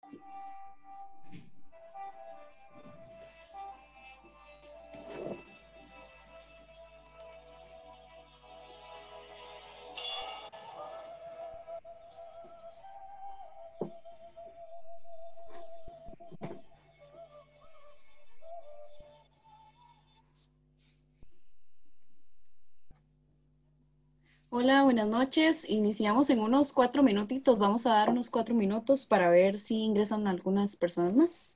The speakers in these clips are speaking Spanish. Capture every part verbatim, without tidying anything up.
Hola, buenas noches. Iniciamos en unos cuatro minutitos. Vamos a dar unos cuatro minutos para ver si ingresan algunas personas más.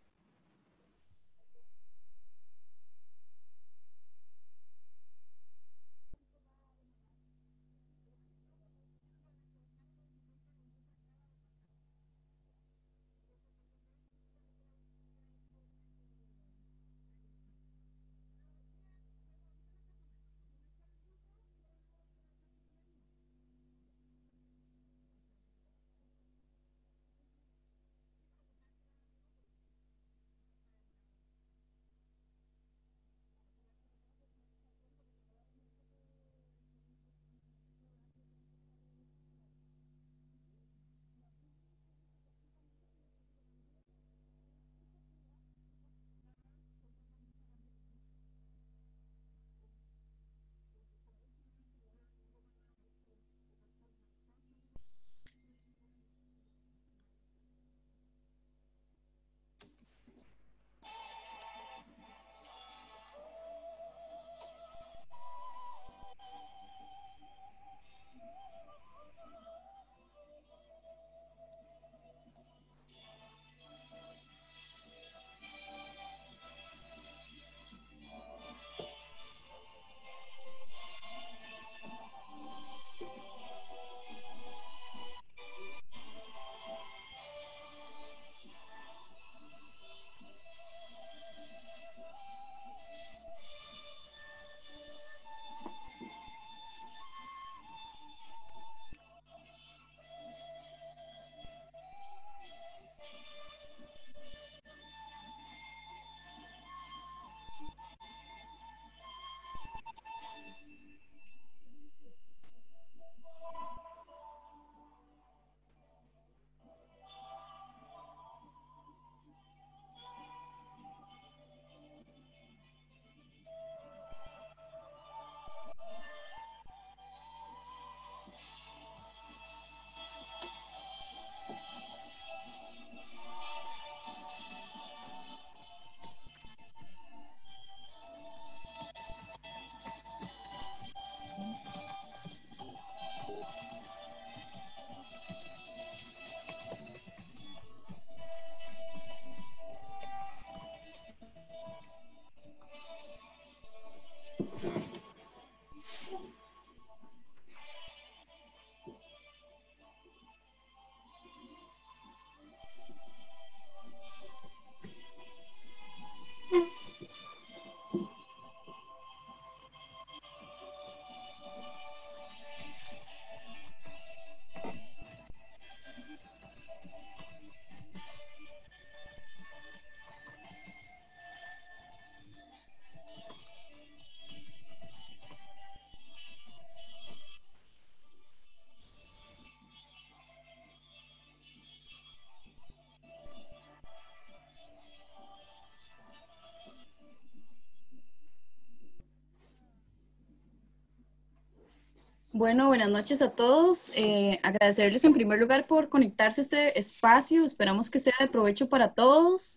Bueno, buenas noches a todos. Eh, agradecerles en primer lugar por conectarse a este espacio. Esperamos que sea de provecho para todos.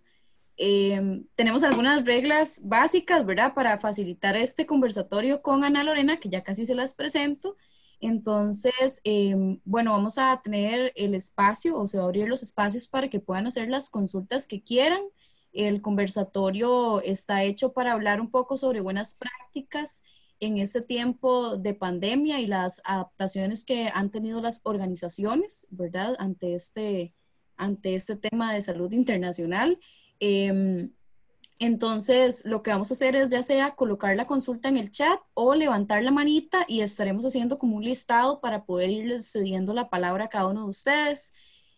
Eh, tenemos algunas reglas básicas, ¿verdad? Para facilitar este conversatorio con Ana Lorena, que ya casi se las presento. Entonces, eh, bueno, vamos a tener el espacio o se va a abrir los espacios para que puedan hacer las consultas que quieran. El conversatorio está hecho para hablar un poco sobre buenas prácticas en este tiempo de pandemia y las adaptaciones que han tenido las organizaciones, ¿verdad? Ante este, ante este tema de salud internacional. Eh, entonces, lo que vamos a hacer es ya sea colocar la consulta en el chat o levantar la manita y estaremos haciendo como un listado para poder irles cediendo la palabra a cada uno de ustedes.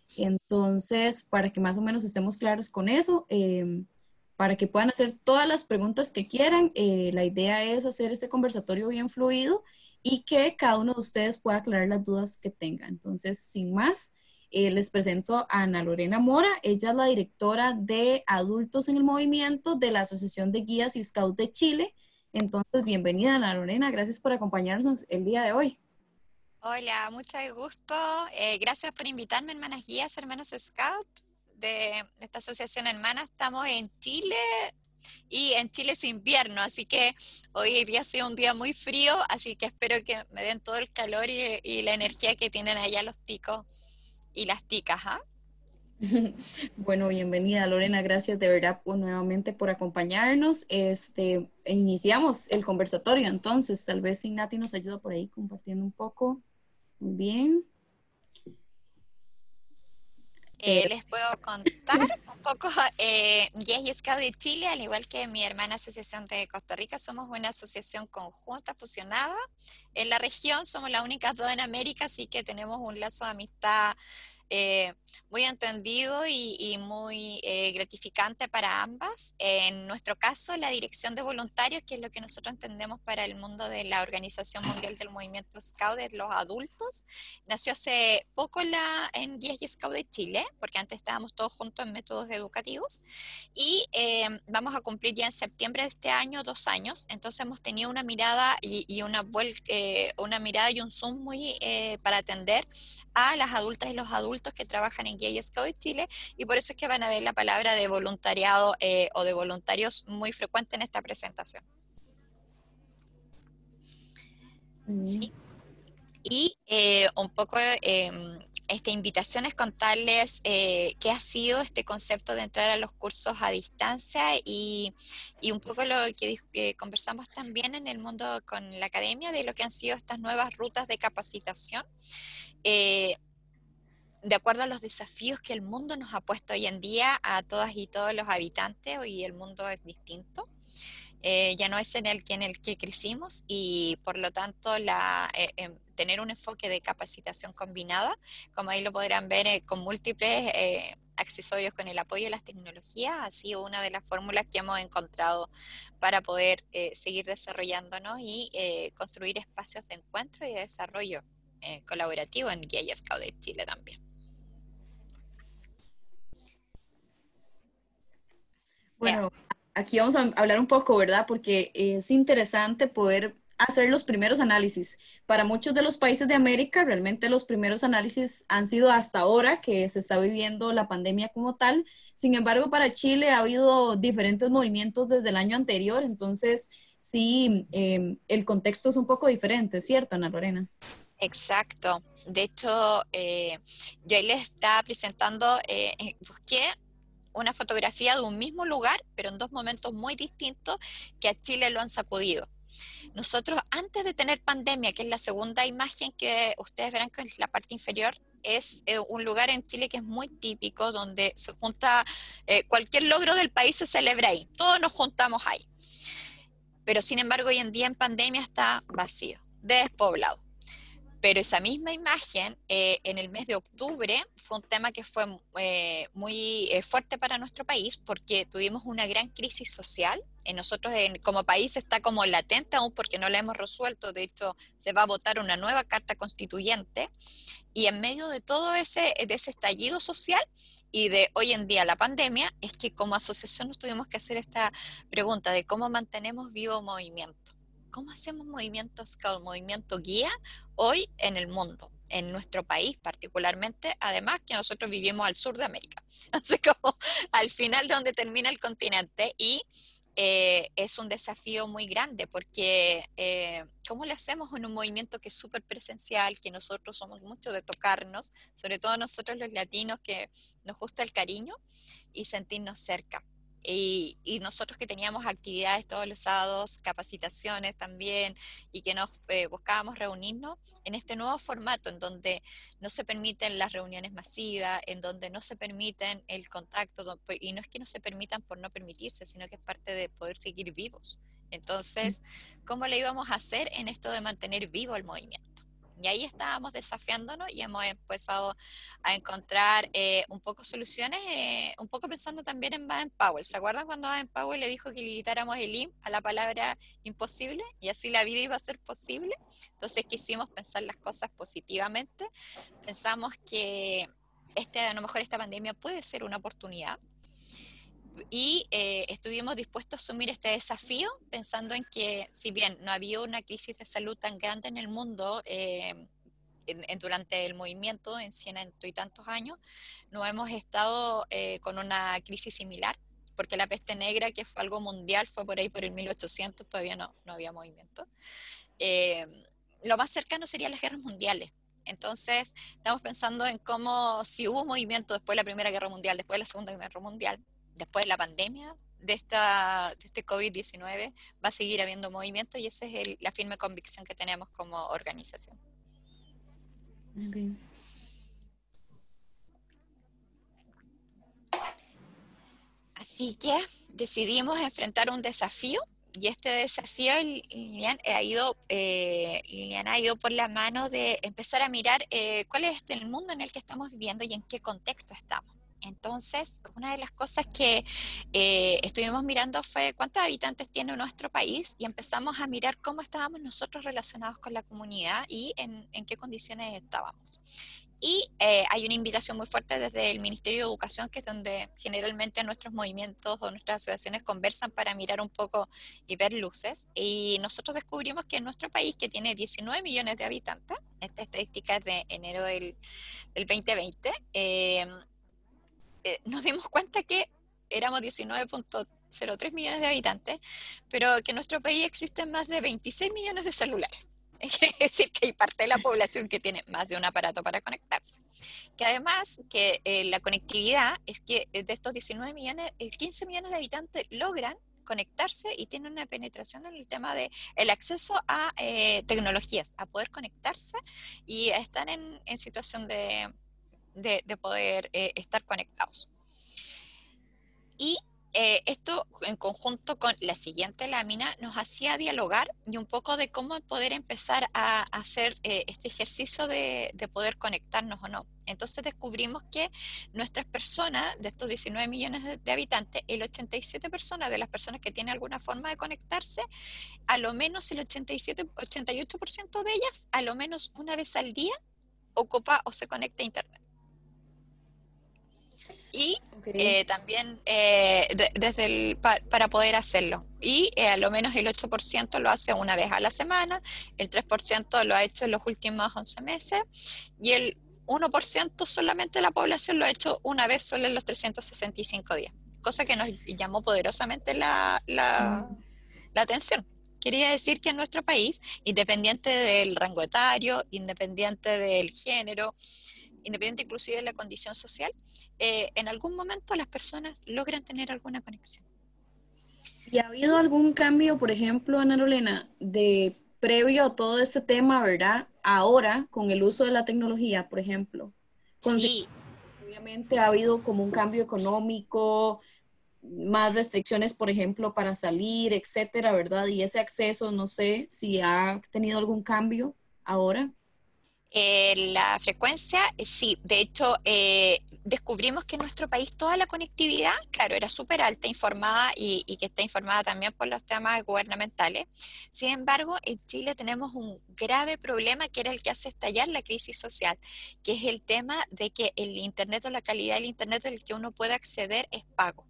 Entonces, para que más o menos estemos claros con eso, eh, para que puedan hacer todas las preguntas que quieran, eh, la idea es hacer este conversatorio bien fluido y que cada uno de ustedes pueda aclarar las dudas que tenga. Entonces, sin más, Eh, les presento a Ana Lorena Mora. Ella es la directora de Adultos en el Movimiento de la Asociación de Guías y Scouts de Chile. Entonces, bienvenida, Ana Lorena. Gracias por acompañarnos el día de hoy. Hola, mucho gusto. Eh, gracias por invitarme, hermanas guías, hermanos Scout, de esta asociación hermana. Estamos en Chile y en Chile es invierno, así que hoy día ha sido un día muy frío, así que espero que me den todo el calor y, y la energía que tienen allá los ticos y las ticas, ¿ah? Bueno, bienvenida, Lorena. Gracias de verdad por- nuevamente por acompañarnos. Este, iniciamos el conversatorio, entonces, tal vez Ignati nos ayuda por ahí compartiendo un poco. Muy bien. Eh, les puedo contar un poco, eh, Guías y Scout de Chile, al igual que mi hermana Asociación de Costa Rica, somos una asociación conjunta, fusionada. En la región somos las únicas dos en América, así que tenemos un lazo de amistad eh, muy entendido y, y muy eh, gratificante para ambas. En nuestro caso, la dirección de voluntarios, que es lo que nosotros entendemos para el mundo de la Organización Mundial del Movimiento Scout de los adultos, nació hace poco en, la, en Guías y Scout de Chile, porque antes estábamos todos juntos en métodos educativos, y eh, vamos a cumplir ya en septiembre de este año dos años. Entonces hemos tenido una mirada y, y una, eh, una mirada y un zoom muy eh, para atender a las adultas y los adultos que trabajan en Guía y Scout de Chile, y por eso es que van a ver la palabra de voluntariado eh, o de voluntarios muy frecuente en esta presentación. Mm. ¿Sí? Y eh, un poco eh, esta invitación es contarles eh, qué ha sido este concepto de entrar a los cursos a distancia y, y un poco lo que eh, conversamos también en el mundo con la academia de lo que han sido estas nuevas rutas de capacitación. Eh, de acuerdo a los desafíos que el mundo nos ha puesto hoy en día a todas y todos los habitantes, hoy el mundo es distinto. Eh, ya no es en el que en el que crecimos y por lo tanto la, eh, eh, tener un enfoque de capacitación combinada, como ahí lo podrán ver eh, con múltiples eh, accesorios con el apoyo de las tecnologías, ha sido una de las fórmulas que hemos encontrado para poder eh, seguir desarrollándonos y eh, construir espacios de encuentro y de desarrollo eh, colaborativo en Guía y Scout de Chile también. Yeah. Bueno, aquí vamos a hablar un poco, ¿verdad? Porque es interesante poder hacer los primeros análisis. Para muchos de los países de América, realmente los primeros análisis han sido hasta ahora que se está viviendo la pandemia como tal. Sin embargo, para Chile ha habido diferentes movimientos desde el año anterior, entonces sí, eh, el contexto es un poco diferente, ¿cierto, Ana Lorena? Exacto. De hecho, eh, yo ahí les estaba presentando, eh, eh, busqué una fotografía de un mismo lugar, pero en dos momentos muy distintos que a Chile lo han sacudido. Nosotros, antes de tener pandemia, que es la segunda imagen que ustedes verán que es la parte inferior, es eh, un lugar en Chile que es muy típico, donde se junta, eh, cualquier logro del país se celebra ahí, todos nos juntamos ahí. Pero sin embargo, hoy en día en pandemia está vacío, despoblado. Pero esa misma imagen, eh, en el mes de octubre, fue un tema que fue eh, muy eh, fuerte para nuestro país porque tuvimos una gran crisis social. En nosotros en, como país está como latente aún porque no la hemos resuelto. De hecho, se va a votar una nueva carta constituyente. Y en medio de todo ese, de ese estallido social y de hoy en día la pandemia, es que como asociación nos tuvimos que hacer esta pregunta de cómo mantenemos vivo movimiento. ¿Cómo hacemos movimientos con movimiento guía hoy en el mundo, en nuestro país particularmente? Además que nosotros vivimos al sur de América, así como al final de donde termina el continente y eh, es un desafío muy grande porque eh, ¿cómo le hacemos en un movimiento que es súper presencial, que nosotros somos mucho de tocarnos, sobre todo nosotros los latinos que nos gusta el cariño y sentirnos cerca? Y, y, nosotros que teníamos actividades todos los sábados, capacitaciones también, y que nos eh, buscábamos reunirnos en este nuevo formato en donde no se permiten las reuniones masivas, en donde no se permiten el contacto, y no es que no se permitan por no permitirse, sino que es parte de poder seguir vivos. Entonces, ¿cómo le íbamos a hacer en esto de mantener vivo el movimiento? Y ahí estábamos desafiándonos y hemos empezado a encontrar eh, un poco soluciones, eh, un poco pensando también en Baden-Powell. ¿Se acuerdan cuando Baden-Powell le dijo que le quitáramos el im a la palabra imposible? Y así la vida iba a ser posible. Entonces quisimos pensar las cosas positivamente. Pensamos que este, a lo mejor esta pandemia puede ser una oportunidad y eh, estuvimos dispuestos a asumir este desafío pensando en que si bien no había una crisis de salud tan grande en el mundo, eh, en, en, durante el movimiento en ciento y tantos años, no hemos estado eh, con una crisis similar, porque la peste negra, que fue algo mundial, fue por ahí por el mil ochocientos, todavía no, no había movimiento. Eh, lo más cercano serían las guerras mundiales. Entonces, estamos pensando en cómo, si hubo movimiento después de la Primera Guerra Mundial, después de la Segunda Guerra Mundial, después de la pandemia de, esta, de este COVID diecinueve, va a seguir habiendo movimiento y esa es el, la firme convicción que tenemos como organización. Okay. Así que decidimos enfrentar un desafío y este desafío, Lilian, ha ido, eh, Lilian ha ido por la mano de empezar a mirar eh, cuál es el mundo en el que estamos viviendo y en qué contexto estamos. Entonces, una de las cosas que eh, estuvimos mirando fue cuántos habitantes tiene nuestro país y empezamos a mirar cómo estábamos nosotros relacionados con la comunidad y en, en qué condiciones estábamos. Y eh, hay una invitación muy fuerte desde el Ministerio de Educación, que es donde generalmente nuestros movimientos o nuestras asociaciones conversan para mirar un poco y ver luces. Y nosotros descubrimos que en nuestro país, que tiene diecinueve millones de habitantes, esta estadística es de enero del, del veinte veinte, eh, eh, nos dimos cuenta que éramos diecinueve punto cero tres millones de habitantes, pero que en nuestro país existen más de veintiséis millones de celulares. Es decir, que hay parte de la población que tiene más de un aparato para conectarse. Que además, que eh, la conectividad es que de estos diecinueve millones, eh, quince millones de habitantes logran conectarse y tienen una penetración en el tema de el acceso a eh, tecnologías, a poder conectarse y están en, en situación de, de, de poder eh, estar conectados. Y eh, esto en conjunto con la siguiente lámina nos hacía dialogar y un poco de cómo poder empezar a, a hacer eh, este ejercicio de, de poder conectarnos o no. Entonces descubrimos que nuestras personas, de estos diecinueve millones de, de habitantes, el ochenta y siete por ciento de las personas que tienen alguna forma de conectarse, a lo menos el ochenta y siete, ochenta y ocho por ciento de ellas, a lo menos una vez al día, ocupa o se conecta a Internet. Y Okay. eh, también eh, de, desde el, pa, para poder hacerlo. Y eh, a lo menos el ocho por ciento lo hace una vez a la semana, el tres por ciento lo ha hecho en los últimos once meses y el uno por ciento solamente de la población lo ha hecho una vez solo en los trescientos sesenta y cinco días, cosa que nos llamó poderosamente la, la, Mm. la atención. Quería decir que en nuestro país, independiente del rango etario, independiente del género, independiente inclusive de la condición social, eh, en algún momento las personas logran tener alguna conexión. ¿Y ha habido algún cambio, por ejemplo, Ana Lorena, de previo a todo este tema, ¿verdad? Ahora, con el uso de la tecnología, por ejemplo, Sí, obviamente ha habido como un cambio económico, más restricciones, por ejemplo, para salir, etcétera, ¿verdad? Y ese acceso, no sé si ha tenido algún cambio ahora. eh, la frecuencia, eh, sí, de hecho, eh, descubrimos que en nuestro país toda la conectividad, claro, era súper alta, informada y, y que está informada también por los temas gubernamentales. Sin embargo, en Chile tenemos un grave problema que era el que hace estallar la crisis social, que es el tema de que el Internet o la calidad del Internet del que uno puede acceder es pago.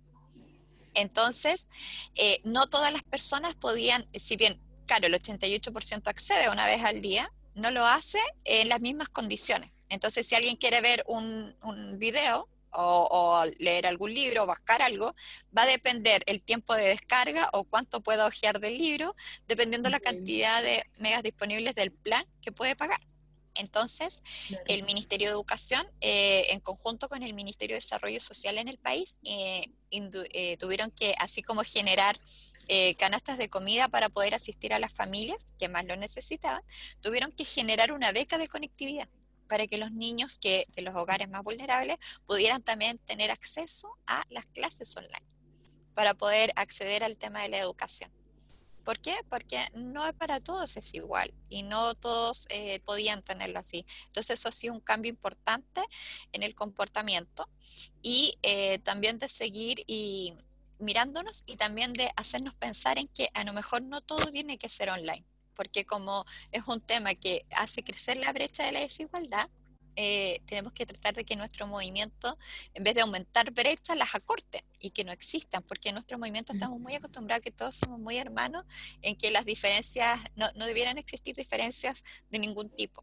Entonces, eh, no todas las personas podían, si bien, claro, el ochenta y ocho por ciento accede una vez al día, no lo hace en las mismas condiciones. Entonces, si alguien quiere ver un, un video o, o, leer algún libro o buscar algo, va a depender el tiempo de descarga o cuánto pueda hojear del libro, dependiendo la Okay. cantidad de megas disponibles del plan que puede pagar. Entonces, Claro. el Ministerio de Educación, eh, en conjunto con el Ministerio de Desarrollo Social en el país, eh, eh, tuvieron que, así como generar eh, canastas de comida para poder asistir a las familias que más lo necesitaban, tuvieron que generar una beca de conectividad para que los niños que de los hogares más vulnerables pudieran también tener acceso a las clases online, para poder acceder al tema de la educación. ¿Por qué? Porque no es para todos es igual y no todos eh, podían tenerlo así. Entonces eso ha sido un cambio importante en el comportamiento y eh, también de seguir y mirándonos y también de hacernos pensar en que a lo mejor no todo tiene que ser online, porque como es un tema que hace crecer la brecha de la desigualdad, eh, tenemos que tratar de que nuestro movimiento, en vez de aumentar brechas, las acorte y que no existan, porque en nuestro movimiento estamos muy acostumbrados a que todos somos muy hermanos, en que las diferencias, no, no debieran existir diferencias de ningún tipo.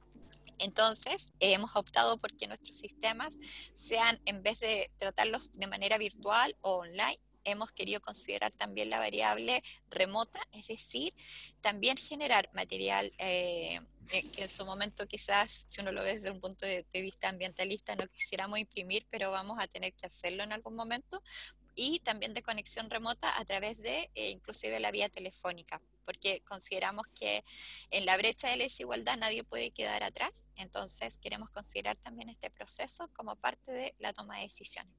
Entonces, eh, hemos optado por que nuestros sistemas sean, en vez de tratarlos de manera virtual o online, hemos querido considerar también la variable remota, es decir, también generar material eh, que en su momento quizás, si uno lo ve desde un punto de, de vista ambientalista, no quisiéramos imprimir, pero vamos a tener que hacerlo en algún momento, y también de conexión remota a través de eh, inclusive la vía telefónica, porque consideramos que en la brecha de la desigualdad nadie puede quedar atrás, entonces queremos considerar también este proceso como parte de la toma de decisiones.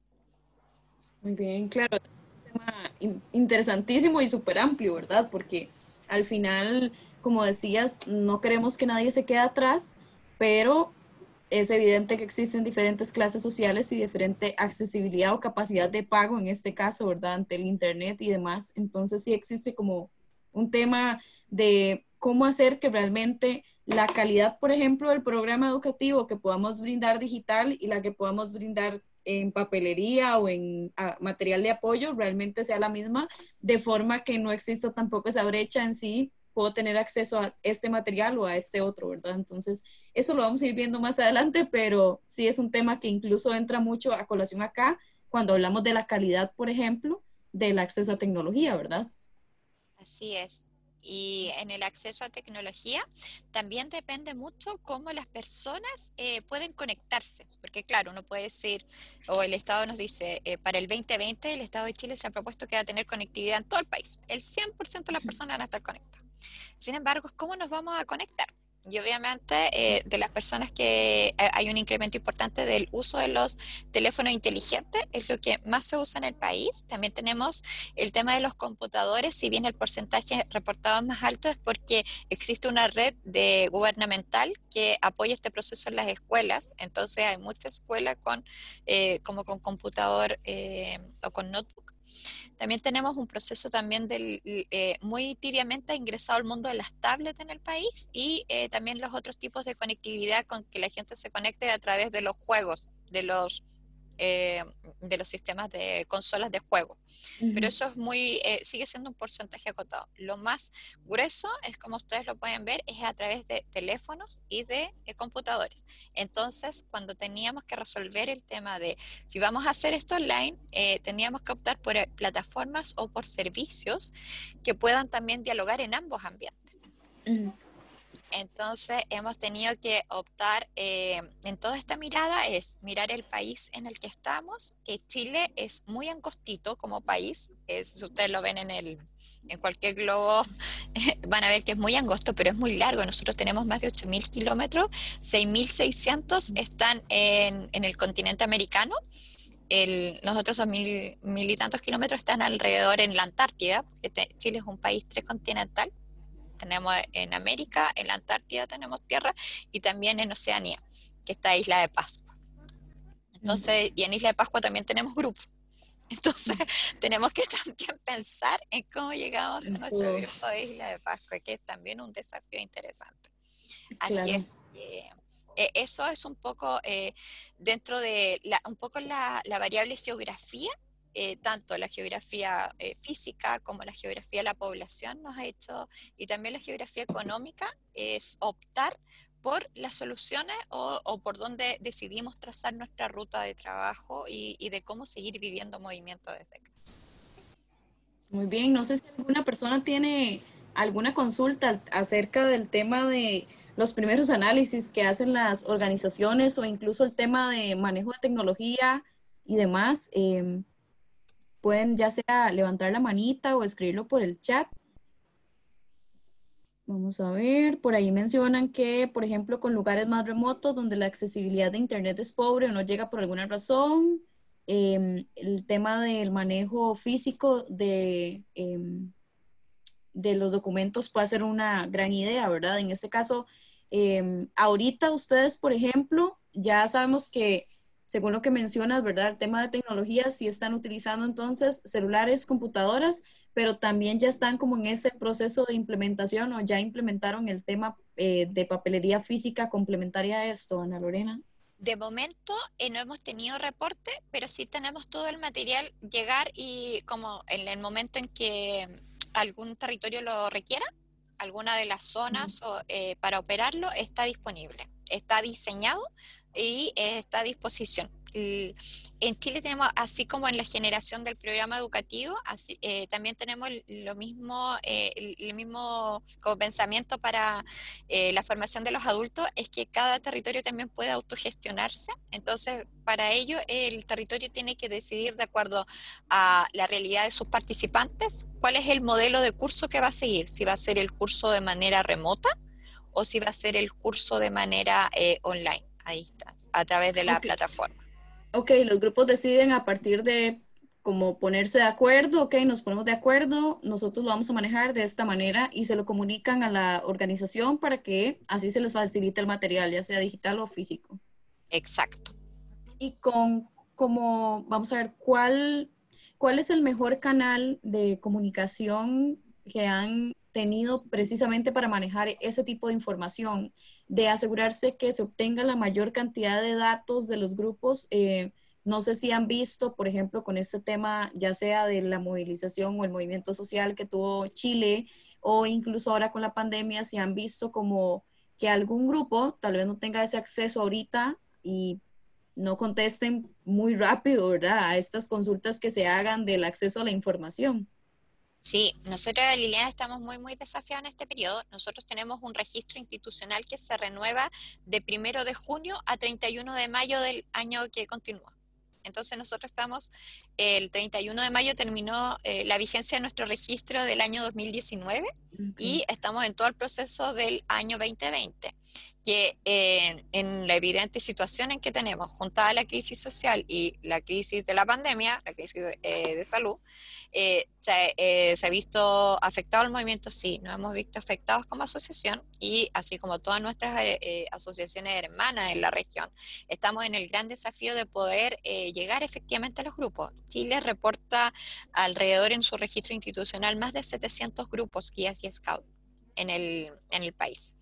Muy bien, claro, es un tema in- interesantísimo y súper amplio, ¿verdad? Porque al final, como decías, no queremos que nadie se quede atrás, pero es evidente que existen diferentes clases sociales y diferente accesibilidad o capacidad de pago, en este caso, ¿verdad? Ante el Internet y demás. Entonces sí existe como un tema de cómo hacer que realmente la calidad, por ejemplo, del programa educativo que podamos brindar digital y la que podamos brindar en papelería o en a, material de apoyo realmente sea la misma, de forma que no exista tampoco esa brecha en sí, puedo tener acceso a este material o a este otro, ¿verdad? Entonces, eso lo vamos a ir viendo más adelante, pero sí es un tema que incluso entra mucho a colación acá cuando hablamos de la calidad, por ejemplo, del acceso a tecnología, ¿verdad? Así es. Y en el acceso a tecnología también depende mucho cómo las personas eh, pueden conectarse, porque claro, uno puede decir, o el Estado nos dice, eh, para el veinte veinte el Estado de Chile se ha propuesto que va a tener conectividad en todo el país, el cien por ciento de las personas van a estar conectadas. Sin embargo, ¿cómo nos vamos a conectar? Y obviamente eh, de las personas que eh, hay un incremento importante del uso de los teléfonos inteligentes, es lo que más se usa en el país. También tenemos el tema de los computadores, si bien el porcentaje reportado es más alto, es porque existe una red de gubernamental que apoya este proceso en las escuelas. Entonces hay muchas escuelas con, eh, como con computador eh, o con notebook. También tenemos un proceso también del, eh, muy tibiamente ingresado al mundo de las tablets en el país, y eh, también los otros tipos de conectividad con que la gente se conecte a través de los juegos, de los, eh, de los sistemas de consolas de juego. Pero Ujú. eso es muy, eh, sigue siendo un porcentaje acotado. Lo más grueso es, como ustedes lo pueden ver, es a través de teléfonos y de eh, computadores. Entonces, cuando teníamos que resolver el tema de si vamos a hacer esto online, eh, teníamos que optar por eh, plataformas o por servicios que puedan también dialogar en ambos ambientes. Ujú. Entonces hemos tenido que optar eh, en toda esta mirada, es mirar el país en el que estamos, que Chile es muy angostito como país, es, si ustedes lo ven en, el, en cualquier globo, van a ver que es muy angosto, pero es muy largo. Nosotros tenemos más de ocho mil kilómetros, seis mil seiscientos están en, en el continente americano. El, los otros dos mil, mil y tantos kilómetros están alrededor en la Antártida, porque te, Chile es un país tricontinental. Tenemos en América, en la Antártida tenemos tierra, y también en Oceanía, que está Isla de Pascua. Entonces, y en Isla de Pascua también tenemos grupo. Entonces, tenemos que también pensar en cómo llegamos a nuestro Todo, grupo de Isla de Pascua, que es también un desafío interesante. Así claro. es. Eh, eh, eso es un poco eh, dentro de la, un poco la, la variable geografía, eh, tanto la geografía eh, física como la geografía de la población nos ha hecho, y también la geografía económica, es optar por las soluciones o, o por dónde decidimos trazar nuestra ruta de trabajo y, y de cómo seguir viviendo movimiento desde acá. Muy bien, no sé si alguna persona tiene alguna consulta acerca del tema de los primeros análisis que hacen las organizaciones o incluso el tema de manejo de tecnología y demás. Eh, pueden ya sea levantar la manita o escribirlo por el chat. Vamos a ver, por ahí mencionan que, por ejemplo, con lugares más remotos donde la accesibilidad de Internet es pobre o no llega por alguna razón, eh, el tema del manejo físico de, eh, de los documentos puede ser una gran idea, ¿verdad? En este caso, eh, ahorita ustedes, por ejemplo, ya sabemos que, según lo que mencionas, ¿verdad? El tema de tecnología, sí están utilizando entonces celulares, computadoras, pero también ya están como en ese proceso de implementación o ya implementaron el tema eh, de papelería física complementaria a esto, Ana Lorena? De momento eh, no hemos tenido reporte, pero sí tenemos todo el material llegar y como en el momento en que algún territorio lo requiera, alguna de las zonas o, eh, para operarlo está disponible, está diseñado y eh, está a disposición. Y en Chile tenemos, así como en la generación del programa educativo, así, eh, también tenemos lo mismo, eh, el, el mismo como pensamiento para eh, la formación de los adultos, es que cada territorio también puede autogestionarse. Entonces, para ello, el territorio tiene que decidir de acuerdo a la realidad de sus participantes cuál es el modelo de curso que va a seguir, si va a ser el curso de manera remota o si va a ser el curso de manera eh, online, a distancia, a través de la Ok, plataforma. ok, los grupos deciden a partir de como ponerse de acuerdo, ok, nos ponemos de acuerdo, nosotros lo vamos a manejar de esta manera y se lo comunican a la organización para que así se les facilite el material, ya sea digital o físico. Exacto. Y con, como, vamos a ver, ¿cuál, cuál es el mejor canal de comunicación que han tenido precisamente para manejar ese tipo de información, de asegurarse que se obtenga la mayor cantidad de datos de los grupos? Eh, no sé si han visto, por ejemplo, con este tema, ya sea de la movilización o el movimiento social que tuvo Chile, o incluso ahora con la pandemia, si han visto como que algún grupo tal vez no tenga ese acceso ahorita y no contesten muy rápido, ¿verdad? A estas consultas que se hagan del acceso a la información. Sí, nosotros, Liliana, estamos muy, muy desafiados en este periodo. Nosotros tenemos un registro institucional que se renueva de primero de junio a treinta y uno de mayo del año que continúa. Entonces nosotros estamos, el treinta y uno de mayo terminó eh, la vigencia de nuestro registro del año dos mil diecinueve Okay. y estamos en todo el proceso del año dos mil veinte, que eh, en la evidente situación en que tenemos, juntada la crisis social y la crisis de la pandemia, la crisis de, eh, de salud, eh, se, eh, se ha visto afectado el movimiento, sí, nos hemos visto afectados como asociación y así como todas nuestras eh, eh, asociaciones hermanas en la región, estamos en el gran desafío de poder eh, llegar efectivamente a los grupos. Chile reporta alrededor en su registro institucional más de setecientos grupos, guías y scouts en el, en el país.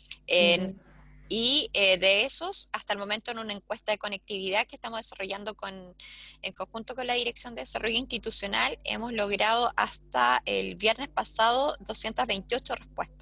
En, Wow. y eh, de esos, hasta el momento en una encuesta de conectividad que estamos desarrollando con, en conjunto con la Dirección de Desarrollo Institucional, hemos logrado hasta el viernes pasado doscientas veintiocho respuestas.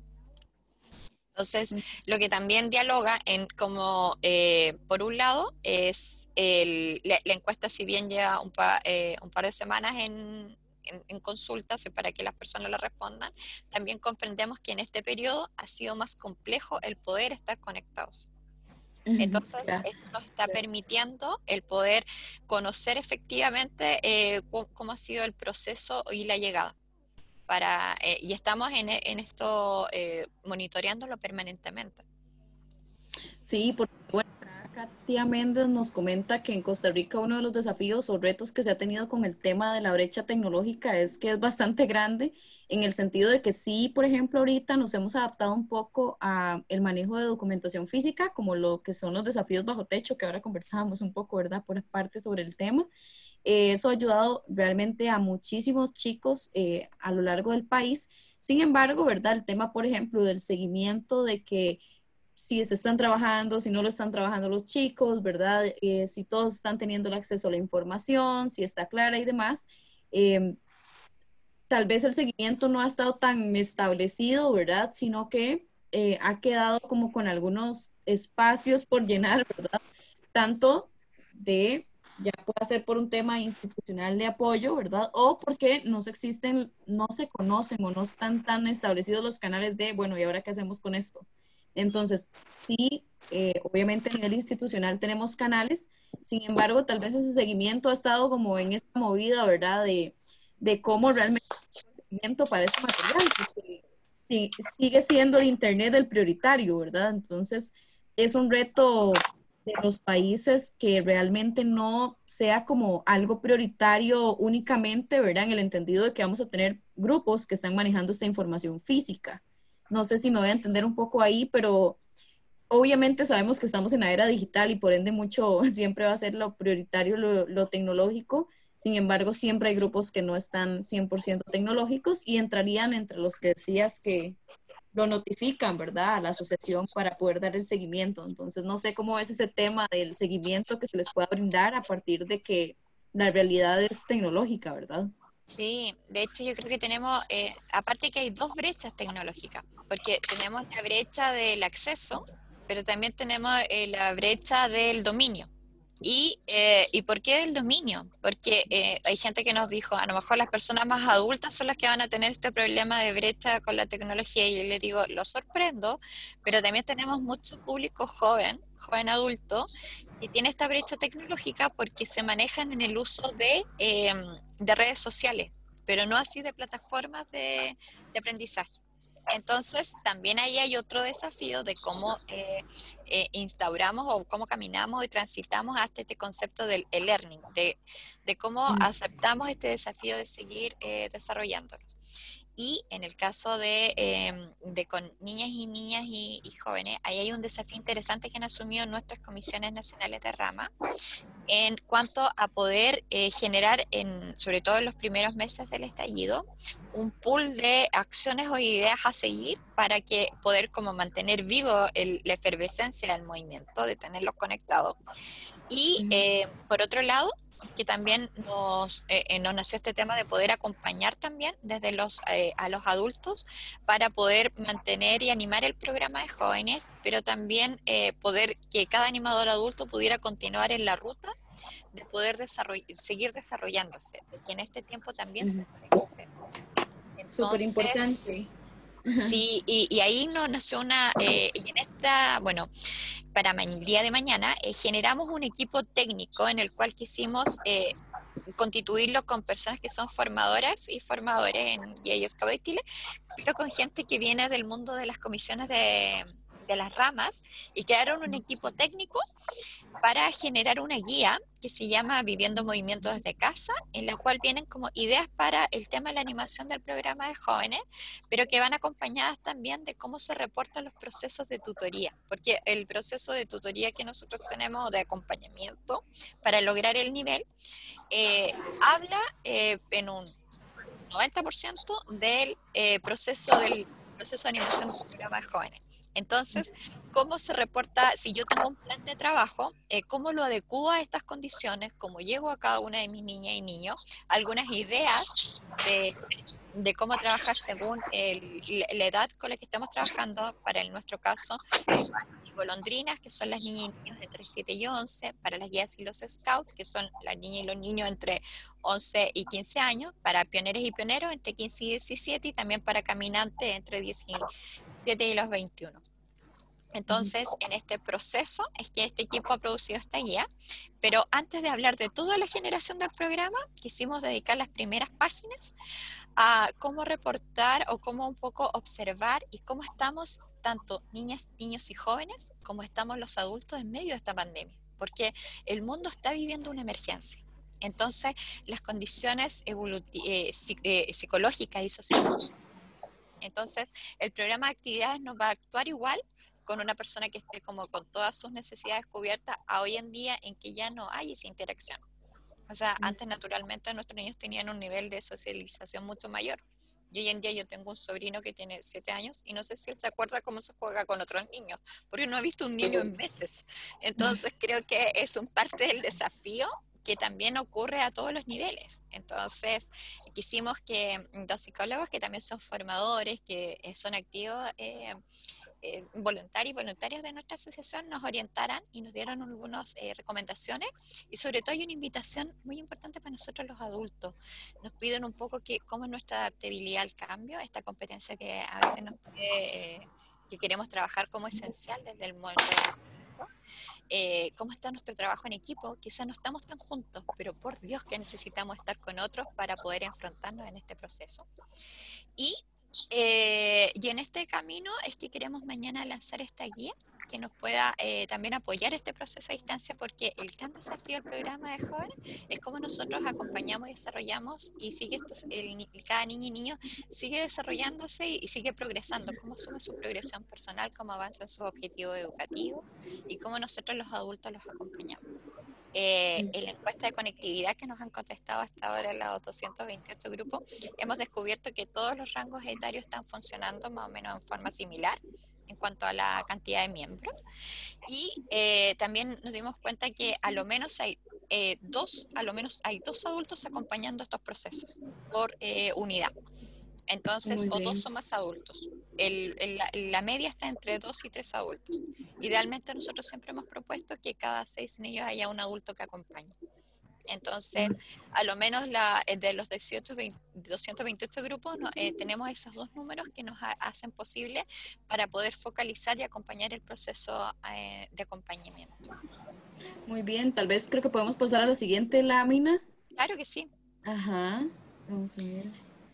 Entonces, lo que también dialoga en como, eh, por un lado, es el, la, la encuesta, si bien lleva un, pa, eh, un par de semanas en, en, en consultas para que las personas la respondan, también comprendemos que en este periodo ha sido más complejo el poder estar conectados. Entonces, Claro. esto nos está permitiendo el poder conocer efectivamente eh, cómo, cómo ha sido el proceso y la llegada. Para, eh, y estamos en, en esto eh, monitoreándolo permanentemente. Sí, porque bueno, acá Katia Méndez nos comenta que en Costa Rica uno de los desafíos o retos que se ha tenido con el tema de la brecha tecnológica es que es bastante grande en el sentido de que sí, por ejemplo, ahorita nos hemos adaptado un poco a el manejo de documentación física, como lo que son los desafíos bajo techo, que ahora conversábamos un poco, ¿verdad? Por parte sobre el tema. Eh, eso ha ayudado realmente a muchísimos chicos eh, a lo largo del país. Sin embargo, ¿verdad? El tema, por ejemplo, del seguimiento de que si se están trabajando, si no lo están trabajando los chicos, ¿verdad? Eh, si todos están teniendo el acceso a la información, si está clara y demás. Eh, Tal vez el seguimiento no ha estado tan establecido, ¿verdad? Sino que eh, ha quedado como con algunos espacios por llenar, ¿verdad? Tanto de, ya puede ser por un tema institucional de apoyo, ¿verdad? O porque no se existen, no se conocen o no están tan establecidos los canales de, bueno, ¿y ahora qué hacemos con esto? Entonces, sí, eh, obviamente a nivel institucional tenemos canales, sin embargo, tal vez ese seguimiento ha estado como en esta movida, ¿verdad? De, de cómo realmente el seguimiento para ese material, porque sí, sigue siendo el Internet el prioritario, ¿verdad? Entonces, es un reto de los países que realmente no sea como algo prioritario únicamente, ¿verdad? En el entendido de que vamos a tener grupos que están manejando esta información física. No sé si me voy a entender un poco ahí, pero obviamente sabemos que estamos en la era digital y por ende mucho siempre va a ser lo prioritario, lo, lo tecnológico. Sin embargo, siempre hay grupos que no están cien por ciento tecnológicos y entrarían entre los que decías que lo notifican, ¿verdad? A la asociación para poder dar el seguimiento. Entonces, no sé cómo es ese tema del seguimiento que se les pueda brindar a partir de que la realidad es tecnológica, ¿verdad? Sí, de hecho yo creo que tenemos, eh, aparte que hay dos brechas tecnológicas, porque tenemos la brecha del acceso, pero también tenemos eh, la brecha del dominio. ¿Y, eh, ¿y por qué del dominio? Porque eh, hay gente que nos dijo, a lo mejor las personas más adultas son las que van a tener este problema de brecha con la tecnología, y yo les digo, lo sorprendo, pero también tenemos mucho público joven, joven adulto, que tiene esta brecha tecnológica porque se manejan en el uso de, eh, de redes sociales, pero no así de plataformas de, de aprendizaje. Entonces, también ahí hay otro desafío de cómo eh, eh, instauramos o cómo caminamos y transitamos hasta este concepto del e-learning, de, de cómo Mm. aceptamos este desafío de seguir eh, desarrollándolo. Y en el caso de, eh, de con niñas y niñas y, y jóvenes, ahí hay un desafío interesante que han asumido nuestras comisiones nacionales de rama, en cuanto a poder eh, generar, en, sobre todo en los primeros meses del estallido, un pool de acciones o ideas a seguir para que poder como mantener vivo el, la efervescencia del movimiento, de tenerlos conectados. Y Mm. eh, por otro lado, es que también nos, eh, eh, nos nació este tema de poder acompañar también desde los, eh, a los adultos para poder mantener y animar el programa de jóvenes, pero también eh, poder que cada animador adulto pudiera continuar en la ruta de poder desarroll seguir desarrollándose, de que en este tiempo también se Ujú. puede crecer. Súper Entonces, importante. sí, y, y ahí nos nació una, eh, y en esta, bueno, para el día de mañana eh, generamos un equipo técnico en el cual quisimos eh, constituirlo con personas que son formadoras y formadores en Guía y Scouts de Chile, pero con gente que viene del mundo de las comisiones de, de las ramas, y crearon un equipo técnico para generar una guía que se llama Viviendo Movimiento desde Casa, en la cual vienen como ideas para el tema de la animación del programa de jóvenes, pero que van acompañadas también de cómo se reportan los procesos de tutoría, porque el proceso de tutoría que nosotros tenemos de acompañamiento para lograr el nivel, eh, habla eh, en un noventa por ciento del eh, proceso del proceso de animación del programa de jóvenes. Entonces, ¿cómo se reporta si yo tengo un plan de trabajo? Eh, ¿Cómo lo adecuo a estas condiciones? ¿Cómo llego a cada una de mis niñas y niños? Algunas ideas de, de cómo trabajar según el, la edad con la que estamos trabajando. Para en nuestro caso, y golondrinas, que son las niñas y niños entre siete y once, para las guías y los scouts, que son las niñas y los niños entre once y quince años, para pioneros y pioneros entre quince y diecisiete, y también para caminantes entre diecisiete y los veintiuno. Entonces, en este proceso es que este equipo ha producido esta guía, pero antes de hablar de toda la generación del programa, quisimos dedicar las primeras páginas a cómo reportar o cómo un poco observar y cómo estamos tanto niñas, niños y jóvenes, como estamos los adultos en medio de esta pandemia, porque el mundo está viviendo una emergencia. Entonces, las condiciones eh, eh, psicológicas y sociales. Entonces, el programa de actividades nos va a actuar igual con una persona que esté como con todas sus necesidades cubiertas a hoy en día, en que ya no hay esa interacción. O sea, antes naturalmente nuestros niños tenían un nivel de socialización mucho mayor. Y hoy en día yo tengo un sobrino que tiene siete años y no sé si él se acuerda cómo se juega con otros niños, porque no he visto un niño en meses. Entonces creo que es un parte del desafío que también ocurre a todos los niveles. Entonces quisimos que dos psicólogos que también son formadores, que son activos, eh, eh, voluntarios y voluntarias de nuestra asociación, nos orientaran y nos dieron algunas eh, recomendaciones, y sobre todo hay una invitación muy importante para nosotros los adultos. Nos piden un poco que cómo es nuestra adaptabilidad al cambio, esta competencia que a veces nos pide, eh, que queremos trabajar como esencial desde el mundo del mundo. Eh, cómo está nuestro trabajo en equipo. Quizás no estamos tan juntos, pero por Dios que necesitamos estar con otros para poder enfrentarnos en este proceso. Y, eh, y en este camino es que queremos mañana lanzar esta guía que nos pueda eh, también apoyar este proceso a distancia, porque el gran desafío del programa de jóvenes es cómo nosotros acompañamos y desarrollamos, y sigue esto, el, cada niño y niño sigue desarrollándose y, y sigue progresando, cómo asume su progresión personal, cómo avanza en sus objetivos educativos y cómo nosotros los adultos los acompañamos. eh, en la encuesta de conectividad que nos han contestado hasta ahora los doscientos veintiocho grupos, hemos descubierto que todos los rangos etarios están funcionando más o menos en forma similar en cuanto a la cantidad de miembros. Y eh, también nos dimos cuenta que a lo menos hay eh, dos, a lo menos hay dos adultos acompañando estos procesos por eh, unidad. Entonces, Muy o dos bien. o más adultos. El, el, la, la media está entre dos y tres adultos. Idealmente nosotros siempre hemos propuesto que cada seis niños haya un adulto que acompañe. Entonces, a lo menos la, de los doscientos veintiocho grupos, no, eh, tenemos esos dos números que nos ha, hacen posible para poder focalizar y acompañar el proceso eh, de acompañamiento. Muy bien, tal vez creo que podemos pasar a la siguiente lámina. Claro que sí. Ajá, vamos a ver.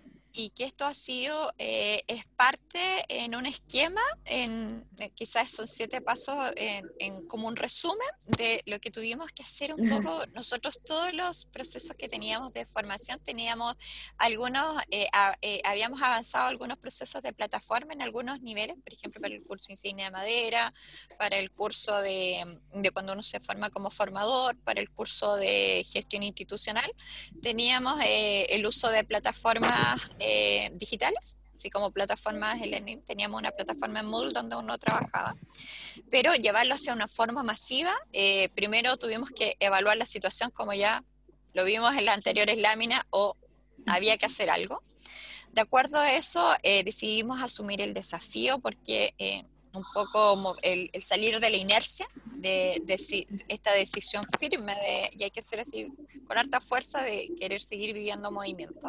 Y que esto ha sido, eh, es parte en un esquema, en, eh, quizás son siete pasos, en, en como un resumen de lo que tuvimos que hacer un poco. Nosotros todos los procesos que teníamos de formación, teníamos algunos, eh, a, eh, habíamos avanzado algunos procesos de plataforma en algunos niveles, por ejemplo, para el curso Insignia de Madera, para el curso de, de cuando uno se forma como formador, para el curso de gestión institucional, teníamos eh, el uso de plataformas eh, digitales, así como plataformas e-learning. Teníamos una plataforma en Moodle donde uno trabajaba, pero llevarlo hacia una forma masiva, eh, primero tuvimos que evaluar la situación como ya lo vimos en las anteriores láminas, o había que hacer algo. De acuerdo a eso, eh, decidimos asumir el desafío porque eh, un poco el, el salir de la inercia, de, de, de esta decisión firme, de, y hay que ser así, con harta fuerza de querer seguir viviendo movimiento.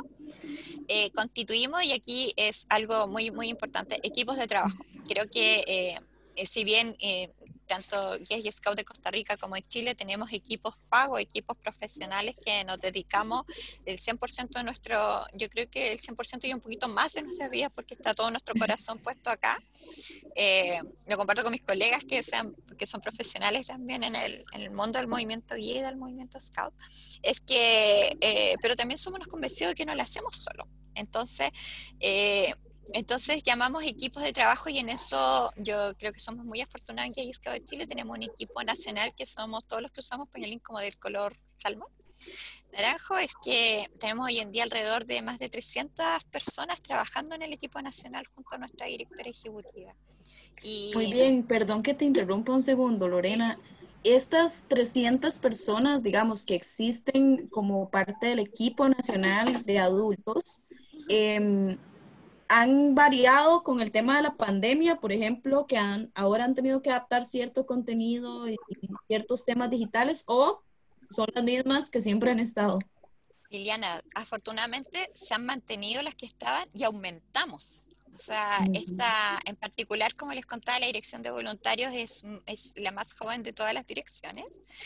Eh, constituimos, y aquí es algo muy, muy importante, equipos de trabajo. Creo que eh, si bien eh, tanto Guías y Scout de Costa Rica como de Chile tenemos equipos pagos, equipos profesionales que nos dedicamos el cien por ciento de nuestro, yo creo que el cien por ciento y un poquito más de nuestras vidas, porque está todo nuestro corazón puesto acá. Eh, lo comparto con mis colegas que, sean, que son profesionales también en el, en el mundo del movimiento guía y del movimiento Scout, es que, eh, pero también somos los convencidos de que no lo hacemos solo. Entonces, eh, entonces llamamos equipos de trabajo, y en eso yo creo que somos muy afortunados en Guía y Scout de Chile. Tenemos un equipo nacional que somos todos los que usamos pañolín como del color salmón. Naranjo, es que tenemos hoy en día alrededor de más de trescientas personas trabajando en el equipo nacional junto a nuestra directora ejecutiva. Muy Y bien, perdón que te interrumpa un segundo, Lorena. Estas trescientas personas, digamos, que existen como parte del equipo nacional de adultos, eh, han variado con el tema de la pandemia, por ejemplo, que han, ahora han tenido que adaptar cierto contenido y, y ciertos temas digitales, o son las mismas que siempre han estado. Liliana, afortunadamente se han mantenido las que estaban y aumentamos. O sea, Muy bien. esta en particular, como les contaba, la dirección de voluntarios es, es la más joven de todas las direcciones.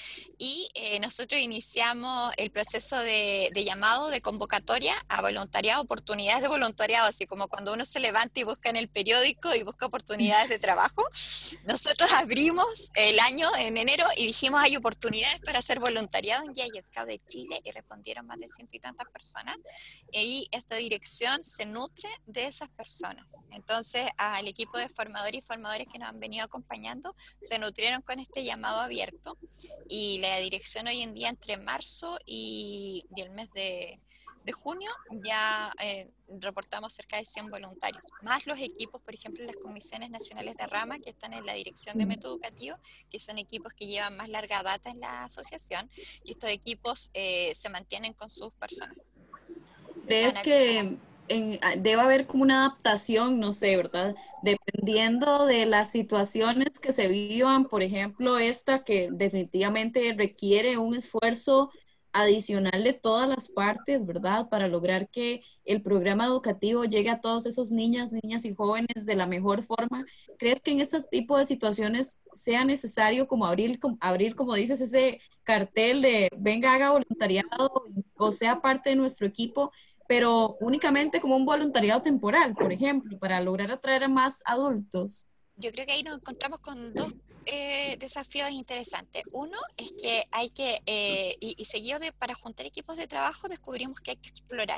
Y eh, nosotros iniciamos el proceso de, de llamado, de convocatoria a voluntariado, oportunidades de voluntariado, así como cuando uno se levanta y busca en el periódico y busca oportunidades de trabajo. Nosotros abrimos el año en enero y dijimos hay oportunidades para hacer voluntariado en Guía y Scout de Chile, y respondieron más de ciento y tantas personas, y esta dirección se nutre de esas personas. Entonces, al equipo de formadores y formadores que nos han venido acompañando se nutrieron con este llamado abierto, y la dirección hoy en día, entre marzo y, y el mes de, de junio, ya eh, reportamos cerca de cien voluntarios, más los equipos, por ejemplo, las comisiones nacionales de rama que están en la dirección de método educativo, que son equipos que llevan más larga data en la asociación, y estos equipos eh, se mantienen con sus personas. ¿Crees Ana, que en, a- debe haber como una adaptación, no sé, ¿verdad? Dependiendo de las situaciones que se vivan, por ejemplo, esta que definitivamente requiere un esfuerzo adicional de todas las partes, ¿verdad? Para lograr que el programa educativo llegue a todos esos niñas, niñas y jóvenes de la mejor forma. ¿Crees que en este tipo de situaciones sea necesario como abrir, como, abrir, como dices, ese cartel de venga, haga voluntariado o sea parte de nuestro equipo, pero únicamente como un voluntariado temporal, por ejemplo, para lograr atraer a más adultos? yo creo que ahí nos encontramos con dos eh, desafíos interesantes. Uno es que hay que, eh, y, y seguido de, para juntar equipos de trabajo, descubrimos que hay que explorar.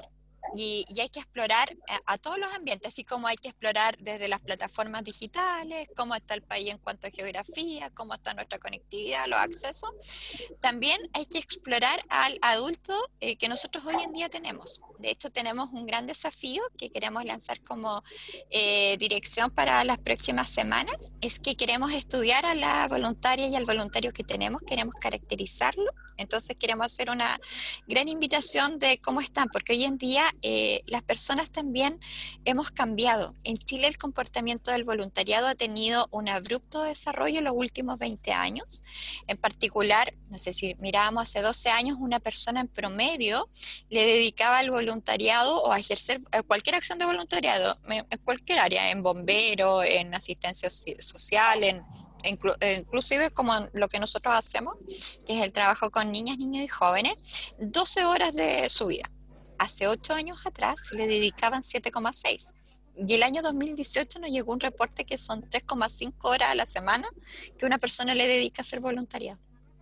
Y, y hay que explorar a, a todos los ambientes, así como hay que explorar desde las plataformas digitales, cómo está el país en cuanto a geografía, cómo está nuestra conectividad, los accesos. También hay que explorar al adulto eh, que nosotros hoy en día tenemos. De hecho, tenemos un gran desafío que queremos lanzar como eh, dirección para las próximas semanas, es que queremos estudiar a la voluntaria y al voluntario que tenemos, queremos caracterizarlo. Entonces queremos hacer una gran invitación de cómo están, porque hoy en día eh, las personas también hemos cambiado. En Chile el comportamiento del voluntariado ha tenido un abrupto desarrollo en los últimos veinte años. En particular, no sé si mirábamos hace doce años, una persona en promedio le dedicaba al voluntariado o a ejercer cualquier acción de voluntariado, en cualquier área, en bombero, en asistencia social, en Inclu inclusive como lo que nosotros hacemos, que es el trabajo con niñas, niños y jóvenes, doce horas de su vida. Hace ocho años atrás le dedicaban siete coma seis. Y el año dos mil dieciocho nos llegó un reporte que son tres coma cinco horas a la semana que una persona le dedica a hacer voluntariado.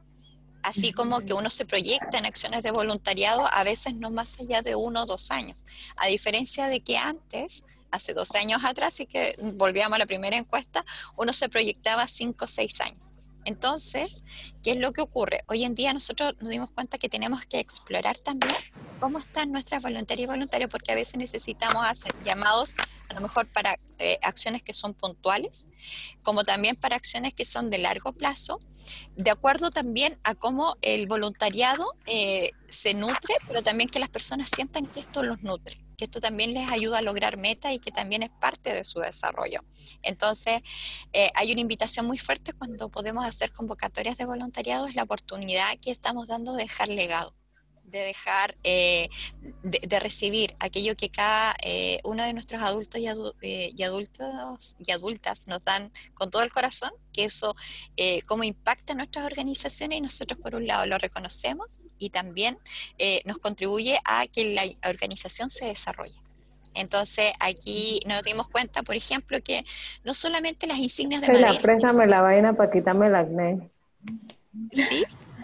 Así como que uno se proyecta en acciones de voluntariado a veces no más allá de uno o dos años. A diferencia de que antes, hace doce años atrás, y que volvíamos a la primera encuesta, uno se proyectaba cinco o seis años. Entonces, ¿qué es lo que ocurre? Hoy en día nosotros nos dimos cuenta que tenemos que explorar también cómo están nuestras voluntarias y voluntarios, porque a veces necesitamos hacer llamados, a lo mejor para eh, acciones que son puntuales, como también para acciones que son de largo plazo, de acuerdo también a cómo el voluntariado eh, se nutre, pero también que las personas sientan que esto los nutre, que esto también les ayuda a lograr metas y que también es parte de su desarrollo. Entonces, eh, hay una invitación muy fuerte cuando podemos hacer convocatorias de voluntariado, es la oportunidad que estamos dando de dejar legado, de dejar, eh, de, de recibir aquello que cada eh, uno de nuestros adultos y, adu eh, y adultos y adultas nos dan con todo el corazón, que eso eh, cómo impacta en nuestras organizaciones y nosotros por un lado lo reconocemos y también eh, nos contribuye a que la organización se desarrolle. Entonces aquí nos dimos cuenta, por ejemplo, que no solamente las insignias de Sheila, madera, préstame la vaina para quitarme el acné. ¿sí?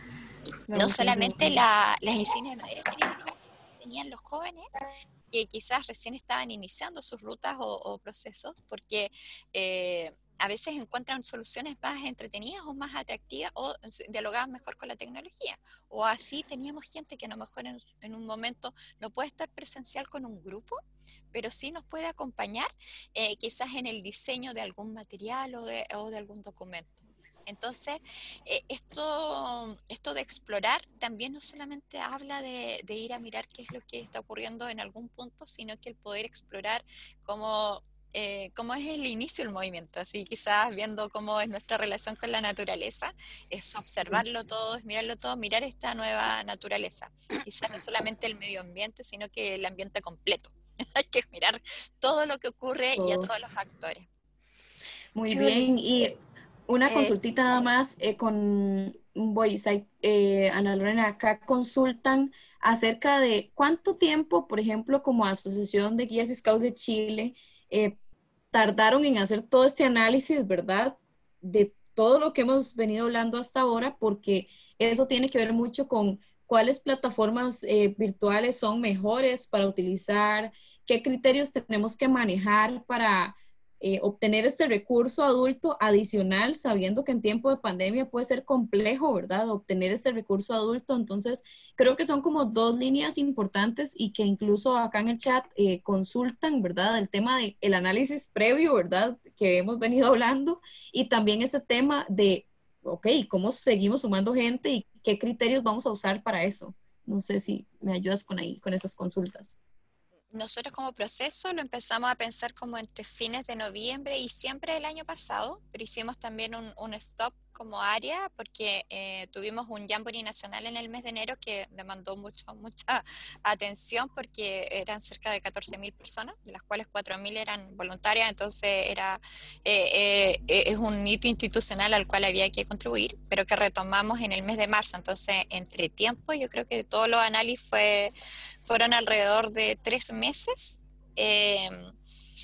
La No botella de solamente agua. la, las insignias de madera tenían los, tenían los jóvenes que quizás recién estaban iniciando sus rutas o, o procesos, porque eh, a veces encuentran soluciones más entretenidas o más atractivas o dialogaban mejor con la tecnología. O así teníamos gente que a lo mejor en, en un momento no puede estar presencial con un grupo, pero sí nos puede acompañar eh, quizás en el diseño de algún material o de, o de algún documento. Entonces, eh, esto, esto de explorar también no solamente habla de, de ir a mirar qué es lo que está ocurriendo en algún punto, sino que el poder explorar cómo, eh, cómo es el inicio del movimiento. Así quizás viendo cómo es nuestra relación con la naturaleza, es observarlo todo, es mirarlo todo, mirar esta nueva naturaleza. Quizás no solamente el medio ambiente, sino que el ambiente completo. Hay que mirar todo lo que ocurre y a Todo. todos los actores. Muy Julie, bien, y una eh, consultita nada más eh, con Voice, eh, Ana Lorena, acá consultan acerca de cuánto tiempo, por ejemplo, como Asociación de Guías y Scouts de Chile, eh, tardaron en hacer todo este análisis, ¿verdad? De todo lo que hemos venido hablando hasta ahora, porque eso tiene que ver mucho con cuáles plataformas eh, virtuales son mejores para utilizar, qué criterios tenemos que manejar para eh, obtener este recurso adulto adicional, sabiendo que en tiempo de pandemia puede ser complejo, ¿verdad? Obtener este recurso adulto. Entonces, creo que son como dos líneas importantes y que incluso acá en el chat eh, consultan, ¿verdad? El tema del el análisis previo, ¿verdad? Que hemos venido hablando y también ese tema de, ok, ¿cómo seguimos sumando gente y qué criterios vamos a usar para eso? No sé si me ayudas con ahí, con esas consultas. nosotros como proceso lo empezamos a pensar como entre fines de noviembre y diciembre del año pasado, pero hicimos también un, un stop como área porque eh, tuvimos un Jamboree Nacional en el mes de enero que demandó mucho, mucha atención porque eran cerca de catorce mil personas, de las cuales cuatro mil eran voluntarias, entonces era eh, eh, es un hito institucional al cual había que contribuir, pero que retomamos en el mes de marzo, entonces entre tiempo yo creo que todos los análisis fue fueron alrededor de tres meses. Eh,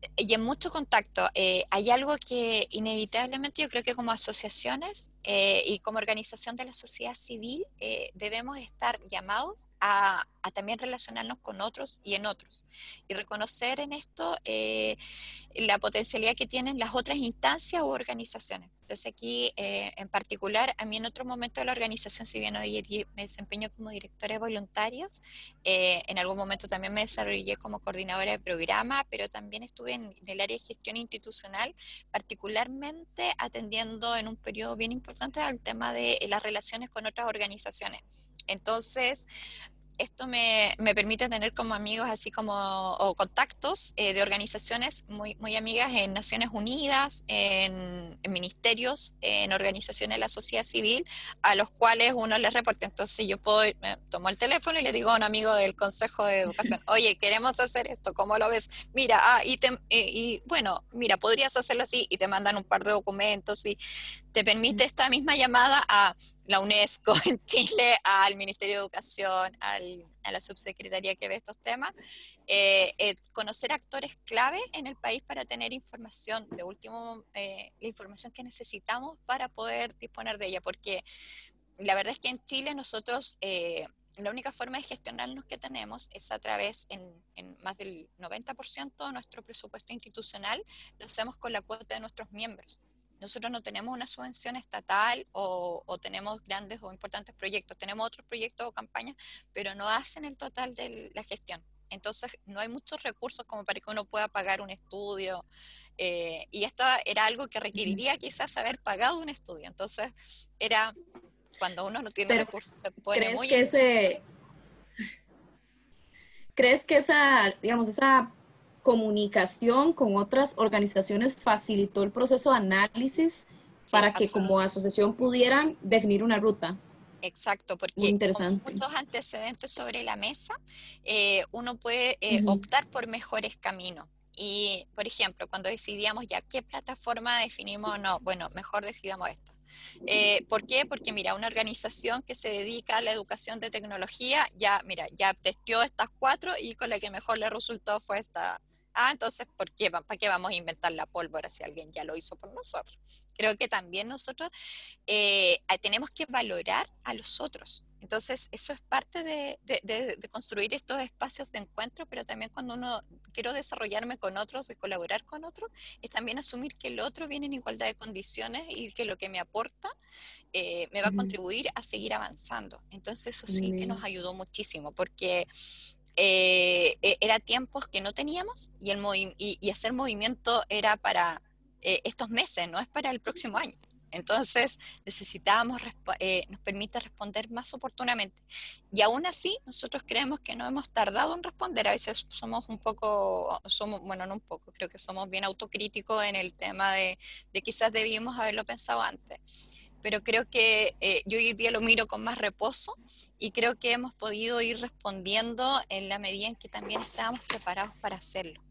y en mucho contacto. Eh, hay algo que inevitablemente yo creo que como asociaciones eh, y como organización de la sociedad civil eh, debemos estar llamados a, a también relacionarnos con otros y en otros. Y reconocer en esto eh, la potencialidad que tienen las otras instancias u organizaciones. Entonces aquí, eh, en particular, a mí en otro momento de la organización, si bien hoy me desempeño como directora de voluntarios, eh, en algún momento también me desarrollé como coordinadora de programa, pero también estuve en, en el área de gestión institucional, particularmente atendiendo en un periodo bien importante al tema de las relaciones con otras organizaciones. Entonces, esto me, me permite tener como amigos así como, o contactos eh, de organizaciones muy, muy amigas en Naciones Unidas, en, en ministerios, en organizaciones de la sociedad civil, a los cuales uno les reporta. Entonces yo puedo, ir- me tomo el teléfono y le digo a un amigo del Consejo de Educación, oye, queremos hacer esto, ¿cómo lo ves? Mira, ah, y, te, eh, y bueno, mira, podrías hacerlo así, y te mandan un par de documentos y te permite esta misma llamada a la UNESCO en Chile, al Ministerio de Educación, al, a la subsecretaría que ve estos temas, eh, eh, conocer actores clave en el país para tener información, de último, eh, la información que necesitamos para poder disponer de ella, porque la verdad es que en Chile nosotros... Eh, la única forma de gestionarnos que tenemos es a través, en, en más del noventa por ciento de nuestro presupuesto institucional, lo hacemos con la cuota de nuestros miembros. Nosotros no tenemos una subvención estatal o, o tenemos grandes o importantes proyectos, tenemos otros proyectos o campañas, pero no hacen el total de la gestión. Entonces, no hay muchos recursos como para que uno pueda pagar un estudio. Eh, y esto era algo que requeriría quizás haber pagado un estudio. Entonces, era cuando uno no tiene Pero recursos, se pone ¿crees muy que incómodo. ese, crees que esa, digamos, esa comunicación con otras organizaciones facilitó el proceso de análisis Sí, para que como absolutamente. asociación pudieran definir una ruta? Exacto, Muy porque con interesante. muchos antecedentes sobre la mesa, eh, uno puede eh, Ujú. optar por mejores caminos. Y, por ejemplo, cuando decidíamos ya qué plataforma definimos, no, bueno, mejor decidamos esta. Eh, ¿Por qué? Porque, mira, una organización que se dedica a la educación de tecnología, ya, mira, ya testeó estas cuatro y con la que mejor le resultó fue esta. Ah, entonces, ¿por qué? ¿Para qué vamos a inventar la pólvora si alguien ya lo hizo por nosotros? Creo que también nosotros eh, tenemos que valorar a los otros. Entonces, eso es parte de, de, de, de, construir estos espacios de encuentro, pero también cuando uno quiero desarrollarme con otros, de colaborar con otros, es también asumir que el otro viene en igualdad de condiciones y que lo que me aporta eh, me va a Ujú. contribuir a seguir avanzando. Entonces, eso Muy sí que bien. nos ayudó muchísimo, porque eh, era tiempos que no teníamos y, el movi y, y hacer movimiento era para eh, estos meses, no es para el próximo año. Entonces necesitábamos, eh, nos permite responder más oportunamente. Y aún así, nosotros creemos que no hemos tardado en responder. A veces somos un poco, somos, bueno, no un poco, creo que somos bien autocríticos en el tema de, de quizás debíamos haberlo pensado antes. Pero creo que eh, yo hoy día lo miro con más reposo y creo que hemos podido ir respondiendo en la medida en que también estábamos preparados para hacerlo.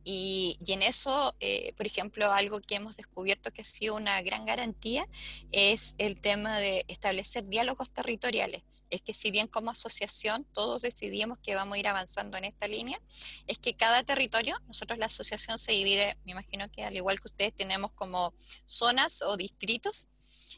Y, y en eso, eh, por ejemplo, algo que hemos descubierto que ha sido una gran garantía es el tema de establecer diálogos territoriales. Es que si bien como asociación todos decidimos que vamos a ir avanzando en esta línea, es que cada territorio, nosotros la asociación se divide, me imagino que al igual que ustedes tenemos como zonas o distritos,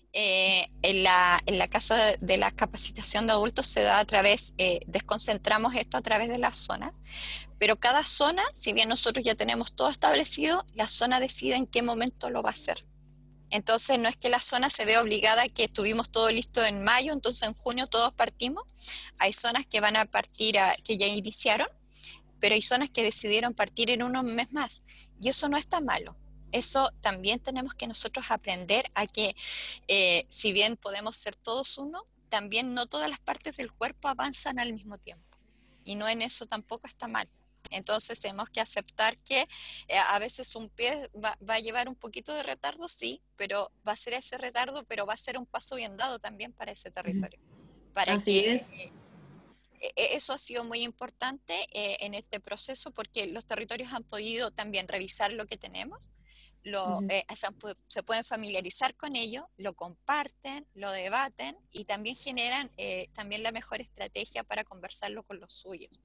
eh, en, la, en la Casa de la Capacitación de Adultos se da a través, eh, desconcentramos esto a través de las zonas, pero cada zona, si bien nosotros ya tenemos todo establecido, la zona decide en qué momento lo va a hacer. Entonces no es que la zona se vea obligada a que estuvimos todo listo en mayo, entonces en junio todos partimos. Hay zonas que van a partir, a, que ya iniciaron, pero hay zonas que decidieron partir en unos meses más. Y eso no está malo. Eso también tenemos que nosotros aprender a que, eh, si bien podemos ser todos uno, también no todas las partes del cuerpo avanzan al mismo tiempo. Y no en eso tampoco está mal. Entonces tenemos que aceptar que eh, a veces un pie va, va, a llevar un poquito de retardo, sí, pero va a ser ese retardo, pero va a ser un paso bien dado también para ese Ujú. territorio. Para Así que es. eh, eso ha sido muy importante eh, en este proceso porque los territorios han podido también revisar lo que tenemos, lo, Ujú. eh, se, se, pueden familiarizar con ello, lo comparten, lo debaten y también generan eh, también la mejor estrategia para conversarlo con los suyos.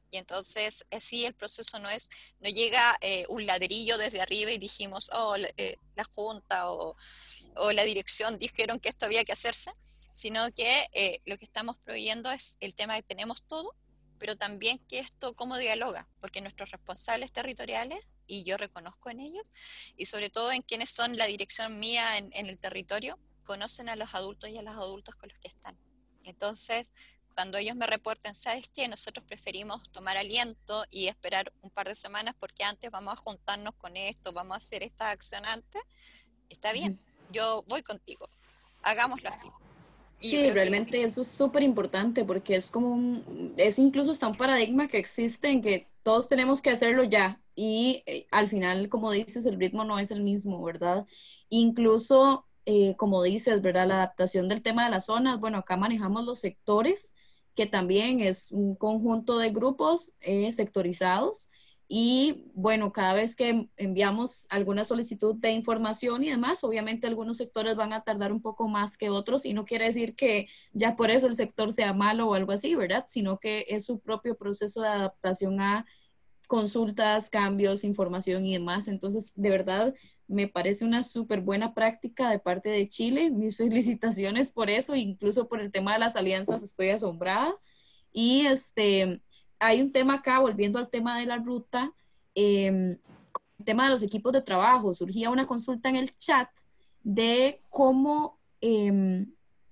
Y entonces así el proceso no es, no llega eh, un ladrillo desde arriba y dijimos, oh, la, eh, la junta o, o la dirección dijeron que esto había que hacerse, sino que eh, lo que estamos proveyendo es el tema de que tenemos todo, pero también que esto cómo dialoga, porque nuestros responsables territoriales, y yo reconozco en ellos, y sobre todo en quienes son la dirección mía en, en el territorio, conocen a los adultos y a los adultos con los que están. Entonces, cuando ellos me reporten, ¿sabes qué? Nosotros preferimos tomar aliento y esperar un par de semanas porque antes vamos a juntarnos con esto, vamos a hacer esta acción antes, está bien, yo voy contigo, hagámoslo así. Y yo Sí, creo que realmente eso es súper importante porque es como un, es incluso hasta un paradigma que existe en que todos tenemos que hacerlo ya y eh, al final, como dices, el ritmo no es el mismo, ¿verdad? Incluso, eh, como dices, ¿verdad? La adaptación del tema de las zonas, bueno, acá manejamos los sectores, que también es un conjunto de grupos eh, sectorizados y bueno, cada vez que enviamos alguna solicitud de información y demás, obviamente algunos sectores van a tardar un poco más que otros y no quiere decir que ya por eso el sector sea malo o algo así, ¿verdad? Sino que es su propio proceso de adaptación a consultas, cambios, información y demás. Entonces, de verdad, me parece una súper buena práctica de parte de Chile. Mis felicitaciones por eso, incluso por el tema de las alianzas, estoy asombrada. Y este, hay un tema acá, volviendo al tema de la ruta, eh, el tema de los equipos de trabajo. Surgía una consulta en el chat de cómo, eh,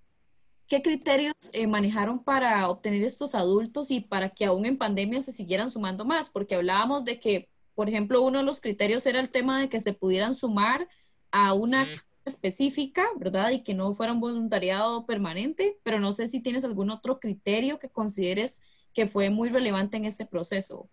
qué criterios eh, manejaron para obtener estos adultos y para que aún en pandemia se siguieran sumando más, porque hablábamos de que, por ejemplo, uno de los criterios era el tema de que se pudieran sumar a una específica, ¿verdad? Y que no fuera un voluntariado permanente, pero no sé si tienes algún otro criterio que consideres que fue muy relevante en este proceso.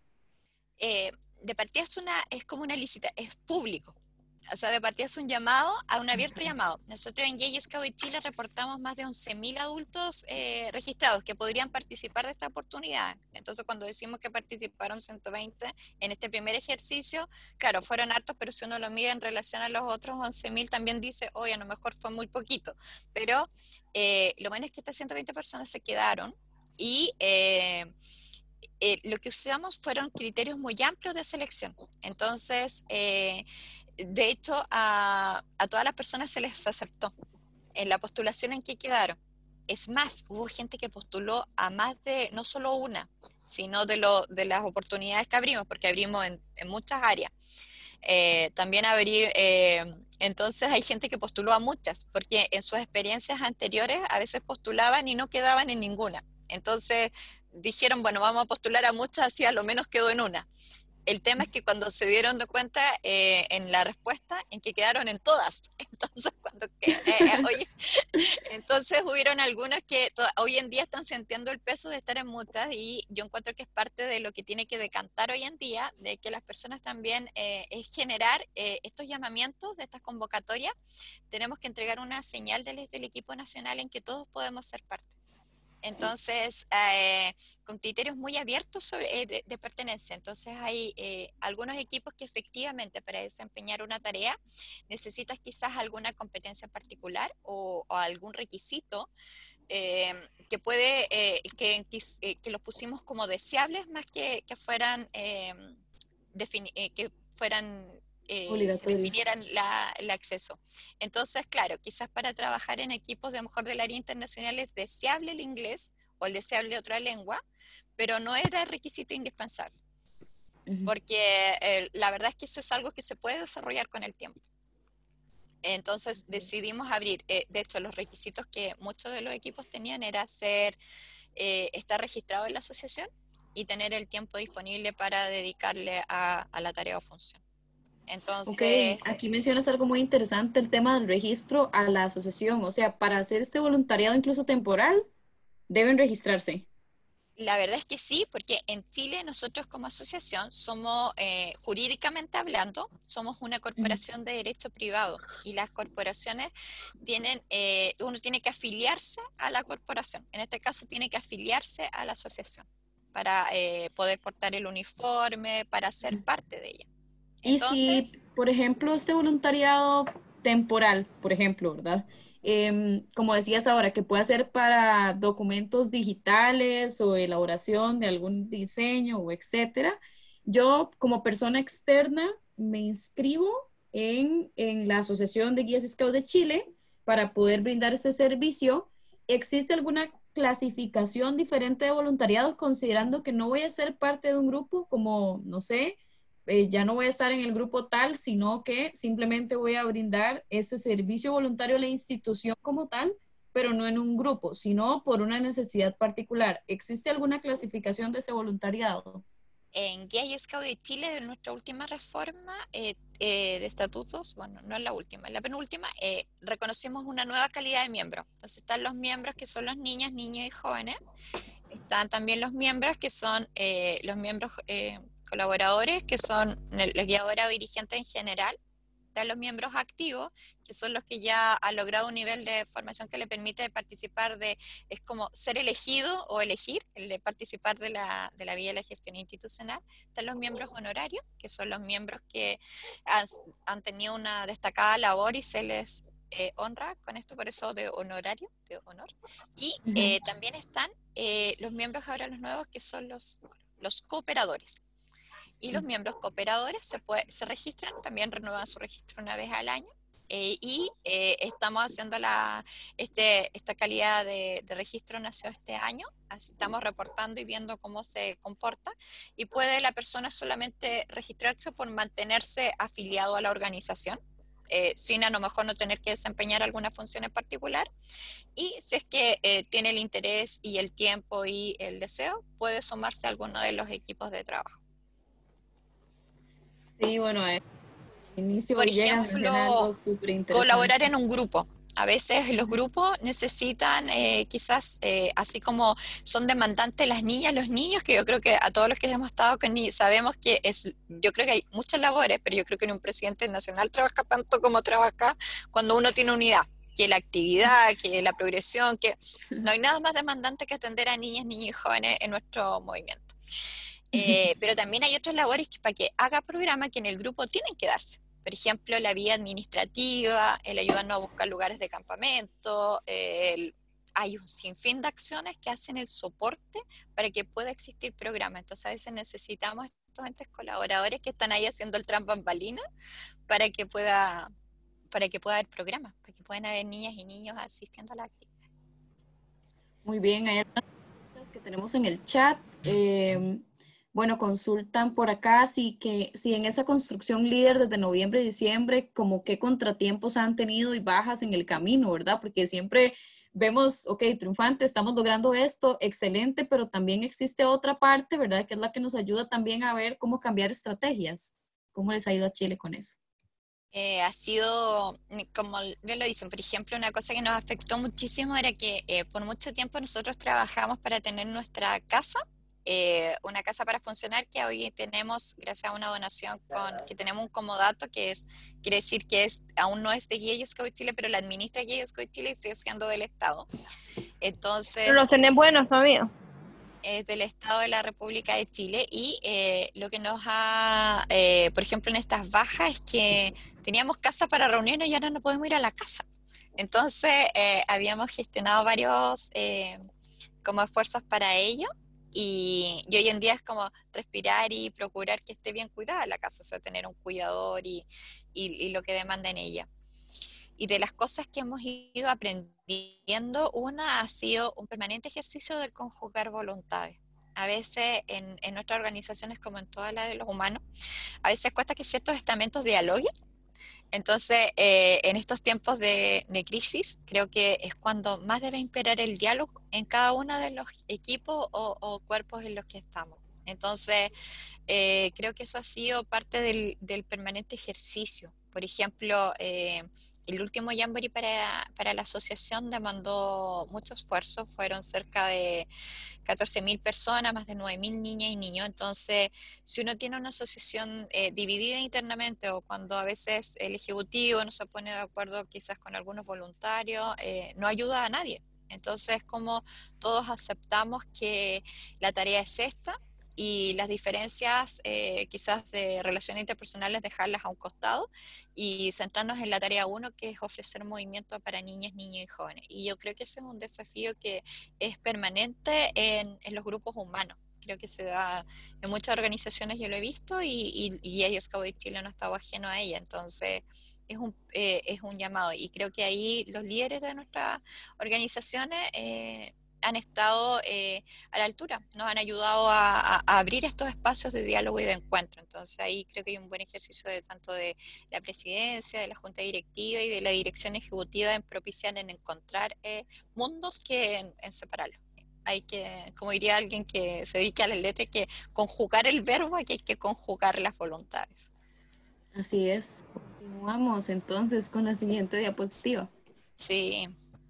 eh, de partida es, una, es como una licita, es público. O sea, de partida es un llamado a un abierto llamado. Nosotros en J Scout y Chile reportamos más de once mil adultos eh, registrados que podrían participar de esta oportunidad. Entonces, cuando decimos que participaron ciento veinte en este primer ejercicio, claro, fueron hartos, pero si uno lo mide en relación a los otros once mil, también dice, oye, a lo mejor fue muy poquito. Pero eh, lo bueno es que estas ciento veinte personas se quedaron y... Eh, eh, lo que usamos fueron criterios muy amplios de selección. Entonces, eh, de hecho, a, a todas las personas se les aceptó en la postulación en que quedaron. Es más, hubo gente que postuló a más de, no solo una, sino de, lo, de las oportunidades que abrimos, porque abrimos en, en muchas áreas. Eh, también abrí, eh, entonces hay gente que postuló a muchas, porque en sus experiencias anteriores a veces postulaban y no quedaban en ninguna. Entonces dijeron, bueno, vamos a postular a muchas, así a lo menos quedó en una. El tema es que cuando se dieron de cuenta eh, en la respuesta, en que quedaron en todas. Entonces, cuando que, eh, eh, oye, entonces hubieron algunos que hoy en día están sintiendo el peso de estar en muchas y yo encuentro que es parte de lo que tiene que decantar hoy en día, de que las personas también eh, es generar eh, estos llamamientos de estas convocatorias. Tenemos que entregar una señal del, del equipo nacional en que todos podemos ser parte. Entonces, eh, con criterios muy abiertos sobre, eh, de, de, pertenencia. Entonces, hay eh, algunos equipos que efectivamente para desempeñar una tarea necesitas quizás alguna competencia particular o, o algún requisito eh, que puede, eh, que, que, que los pusimos como deseables más que, que fueran, eh, defini eh, que fueran eh, que Obligatorios. definieran la, el acceso. Entonces, claro, quizás para trabajar en equipos de mejor del área internacional es deseable el inglés o el deseable otra lengua, pero no era requisito indispensable, Uh -huh. porque eh, la verdad es que eso es algo que se puede desarrollar con el tiempo. Entonces decidimos abrir, eh, de hecho los requisitos que muchos de los equipos tenían era ser, eh, estar registrado en la asociación y tener el tiempo disponible para dedicarle a, a la tarea o función. Ok, Entonces, aquí mencionas algo muy interesante, el tema del registro a la asociación. O sea, para hacer este voluntariado incluso temporal, deben registrarse. la verdad es que sí, porque en Chile nosotros como asociación somos, eh, jurídicamente hablando, somos una corporación de derecho privado y las corporaciones tienen, eh, uno tiene que afiliarse a la corporación, en este caso tiene que afiliarse a la asociación para eh, poder portar el uniforme, para ser parte de ella. Y si, Entonces, por ejemplo, este voluntariado temporal, por ejemplo, ¿verdad? Em, como decías ahora, que puede ser para documentos digitales o elaboración de algún diseño o etcétera. Yo, como persona externa, me inscribo en, en la Asociación de Guías Scout de Chile para poder brindar este servicio. ¿Existe alguna clasificación diferente de voluntariado considerando que no voy a ser parte de un grupo como, no sé, eh, ya no voy a estar en el grupo tal, sino que simplemente voy a brindar este servicio voluntario a la institución como tal, pero no en un grupo, sino por una necesidad particular? ¿Existe alguna clasificación de ese voluntariado? En Guías y Scout de Chile, de nuestra última reforma eh, eh, de estatutos, bueno, no es la última, es la penúltima, eh, reconocimos una nueva calidad de miembros. Entonces están los miembros que son los niñas, niños y jóvenes. Están también los miembros que son eh, los miembros eh, colaboradores, que son la guiadora o dirigente en general. Están los miembros activos, que son los que ya han logrado un nivel de formación que le permite participar de, es como ser elegido o elegir, el de participar de la, de la vía de la gestión institucional. Están los miembros honorarios, que son los miembros que han, han tenido una destacada labor y se les eh, honra con esto, por eso de honorario, de honor. Y Ujú. eh, también están eh, los miembros ahora los nuevos, que son los, los cooperadores. Y los miembros cooperadores se, puede, se registran, también renuevan su registro una vez al año. Eh, y eh, estamos haciendo la, este, esta calidad de, de registro nació este año, así estamos reportando y viendo cómo se comporta, y puede la persona solamente registrarse por mantenerse afiliado a la organización, eh, sin a lo mejor no tener que desempeñar alguna función en particular, y si es que eh, tiene el interés y el tiempo y el deseo, puede sumarse a alguno de los equipos de trabajo. Sí, bueno, al inicio Por Villegas menciona ejemplo, algo súper colaborar interesante. en un grupo. A veces los grupos necesitan, eh, quizás, eh, así como son demandantes las niñas, los niños, que yo creo que a todos los que hemos estado con niños sabemos que es, yo creo que hay muchas labores, pero yo creo que ni un presidente nacional trabaja tanto como trabaja cuando uno tiene unidad, que la actividad, que la progresión, que no hay nada más demandante que atender a niñas, niños y jóvenes en nuestro movimiento. Eh, pero también hay otras labores que para que haga programa que en el grupo tienen que darse. Por ejemplo, la vía administrativa, el ayudarnos a buscar lugares de campamento, el, hay un sinfín de acciones que hacen el soporte para que pueda existir programa. Entonces a veces necesitamos estos entes colaboradores que están ahí haciendo el tras bambalina para que pueda, para que pueda haber programa, para que puedan haber niñas y niños asistiendo a la actividad. Muy bien, hay algunas preguntas que tenemos en el chat. Eh, bueno, consultan por acá si, que, si en esa construcción líder desde noviembre y diciembre, como qué contratiempos han tenido y bajas en el camino, ¿verdad? Porque siempre vemos, ok, triunfante, estamos logrando esto, excelente, pero también existe otra parte, ¿verdad? Que es la que nos ayuda también a ver cómo cambiar estrategias. ¿Cómo les ha ido a Chile con eso? Eh, ha sido, como bien lo dicen, por ejemplo, una cosa que nos afectó muchísimo era que eh, por mucho tiempo nosotros trabajamos para tener nuestra casa, eh, una casa para funcionar, que hoy tenemos gracias a una donación con, que tenemos un comodato, que es, quiere decir que es, aún no es de Guía y Scout Chile, pero la administra Guía y Scout Chile y sigue siendo del Estado. Pero los Entonces, tenés buenos todavía. es del Estado de la República de Chile, y eh, lo que nos ha, eh, por ejemplo, en estas bajas es que teníamos casa para reunirnos y ahora no podemos ir a la casa. Entonces, eh, habíamos gestionado varios eh, como esfuerzos para ello, y, y hoy en día es como respirar y procurar que esté bien cuidada la casa, o sea, tener un cuidador y, y, y lo que demanda en ella. Y de las cosas que hemos ido aprendiendo, una ha sido un permanente ejercicio del conjugar voluntades. A veces en, en nuestras organizaciones, como en todas las de los humanos, a veces cuesta que ciertos estamentos dialoguen. Entonces, eh, en estos tiempos de, de crisis, creo que es cuando más debe imperar el diálogo en cada uno de los equipos o, o cuerpos en los que estamos. Entonces, eh, creo que eso ha sido parte del, del permanente ejercicio. Por ejemplo, eh, el último Jamboree para, para la asociación demandó mucho esfuerzo, fueron cerca de catorce mil personas, más de nueve mil niñas y niños. Entonces, si uno tiene una asociación eh, dividida internamente, o cuando a veces el ejecutivo no se pone de acuerdo quizás con algunos voluntarios, eh, no ayuda a nadie. Entonces, como todos aceptamos que la tarea es esta, y las diferencias eh, quizás de relaciones interpersonales dejarlas a un costado y centrarnos en la tarea uno, que es ofrecer movimiento para niñas, niños y jóvenes. Y yo creo que ese es un desafío que es permanente en, en los grupos humanos. Creo que se da en muchas organizaciones, yo lo he visto, y, y, y ellos, Scouts de Chile, no estaba ajeno a ella. Entonces, es un, eh, es un llamado. Y creo que ahí los líderes de nuestras organizaciones eh, han estado eh, a la altura, nos han ayudado a, a, a abrir estos espacios de diálogo y de encuentro. Entonces, ahí creo que hay un buen ejercicio de tanto de la presidencia, de la junta directiva y de la dirección ejecutiva en propiciar, en encontrar eh, mundos que en, en separarlos. Hay que, como diría alguien que se dedica a la letra, hay que conjugar el verbo, aquí hay que conjugar las voluntades. Así es. Continuamos entonces con la siguiente diapositiva. Sí.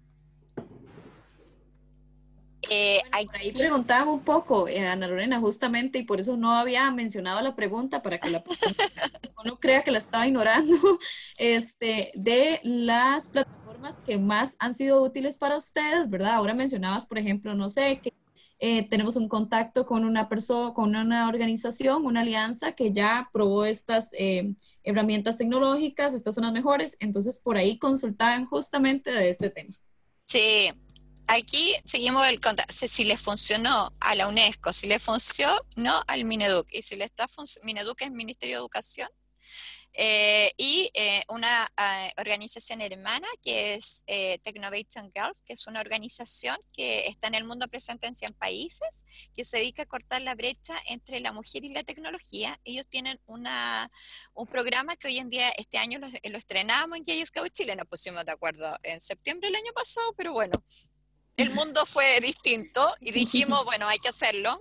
Eh, bueno, aquí... por ahí preguntaban un poco, eh, Ana Lorena, justamente, y por eso no había mencionado la pregunta, para que la persona no crea que la estaba ignorando, este, de las plataformas que más han sido útiles para ustedes, ¿verdad? Ahora mencionabas, por ejemplo, no sé, que eh, tenemos un contacto con una persona, con una organización, una alianza que ya probó estas eh, herramientas tecnológicas, estas son las mejores, entonces por ahí consultaban justamente de este tema. Sí, aquí seguimos el contacto. Si le funcionó a la UNESCO, si le funcionó al Mineduc, y si le está funcionando, Mineduc es Ministerio de Educación, eh, y eh, una uh, organización hermana que es eh, Technovation Girls, que es una organización que está en el mundo presente en cien países, que se dedica a cortar la brecha entre la mujer y la tecnología. Ellos tienen una, un programa que hoy en día, este año lo, lo estrenamos en J Scouts Chile, nos pusimos de acuerdo en septiembre del año pasado, pero bueno, el mundo fue distinto y dijimos, bueno, hay que hacerlo.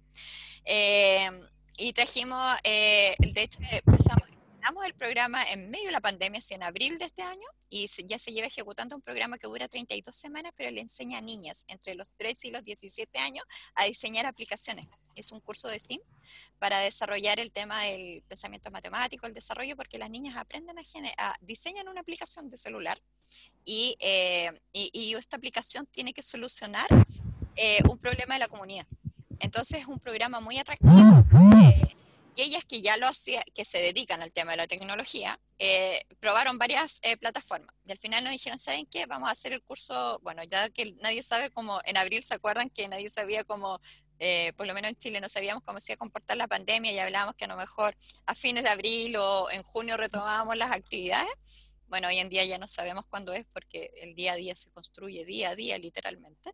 Eh, y trajimos, eh, de hecho, empezamos el programa en medio de la pandemia, así en abril de este año, y ya se lleva ejecutando un programa que dura treinta y dos semanas, pero le enseña a niñas entre los trece y los diecisiete años a diseñar aplicaciones. Es un curso de STEAM para desarrollar el tema del pensamiento matemático, el desarrollo, porque las niñas aprenden a, a diseñar una aplicación de celular y, eh, y, y esta aplicación tiene que solucionar eh, un problema de la comunidad. Entonces es un programa muy atractivo. Eh, y ellas que ya lo hacían, que se dedican al tema de la tecnología, eh, probaron varias eh, plataformas. Y al final nos dijeron, ¿saben qué? Vamos a hacer el curso, bueno, ya que nadie sabe cómo, en abril se acuerdan que nadie sabía cómo, eh, por lo menos en Chile no sabíamos cómo se iba a comportar la pandemia, y hablábamos que a lo mejor a fines de abril o en junio retomábamos las actividades. Bueno, hoy en día ya no sabemos cuándo es, porque el día a día se construye día a día, literalmente.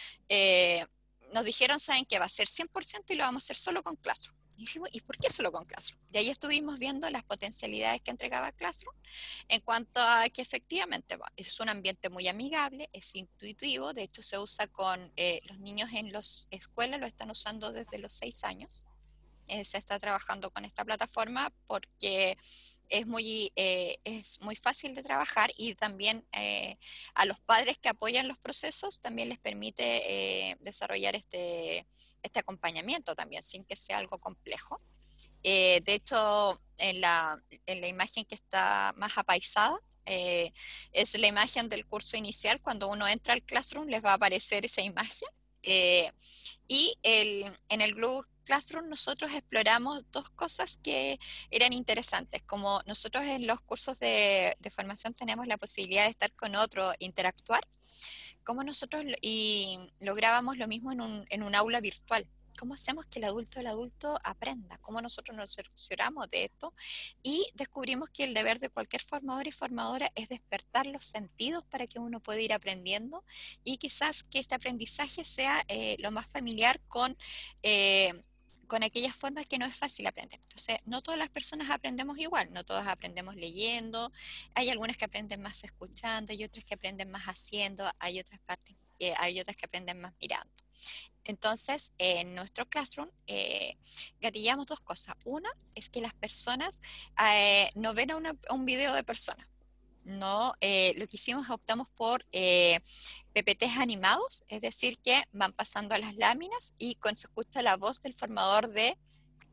Eh, nos dijeron, ¿saben qué? Va a ser cien por ciento y lo vamos a hacer solo con Classroom. Y dijimos, ¿y por qué solo con Classroom? Y ahí estuvimos viendo las potencialidades que entregaba Classroom en cuanto a que efectivamente es un ambiente muy amigable, es intuitivo, de hecho se usa con eh, los niños en las escuelas, lo están usando desde los seis años. Eh, se está trabajando con esta plataforma porque es muy, eh, es muy fácil de trabajar, y también eh, a los padres que apoyan los procesos también les permite eh, desarrollar este, este acompañamiento también sin que sea algo complejo. Eh, de hecho, en la, en la imagen que está más apaisada, eh, es la imagen del curso inicial. Cuando uno entra al Classroom les va a aparecer esa imagen. Eh, y el, en el Google Classroom nosotros exploramos dos cosas que eran interesantes. Como nosotros en los cursos de, de formación tenemos la posibilidad de estar con otro, interactuar, como nosotros y lográbamos lo mismo en un, en un aula virtual. ¿Cómo hacemos que el adulto el adulto aprenda? ¿Cómo nosotros nos cercioramos de esto? Y descubrimos que el deber de cualquier formador y formadora es despertar los sentidos para que uno pueda ir aprendiendo, y quizás que este aprendizaje sea eh, lo más familiar con... Eh, con aquellas formas que no es fácil aprender. Entonces, no todas las personas aprendemos igual, no todas aprendemos leyendo, hay algunas que aprenden más escuchando, hay otras que aprenden más haciendo, hay otras partes, eh, hay otras que aprenden más mirando. Entonces, eh, en nuestro Classroom eh, gatillamos dos cosas. Una es que las personas eh, no ven a, una, a un video de personas. No, eh, lo que hicimos, optamos por eh, P P Ts animados, es decir, que van pasando a las láminas y con se escucha la voz del formador de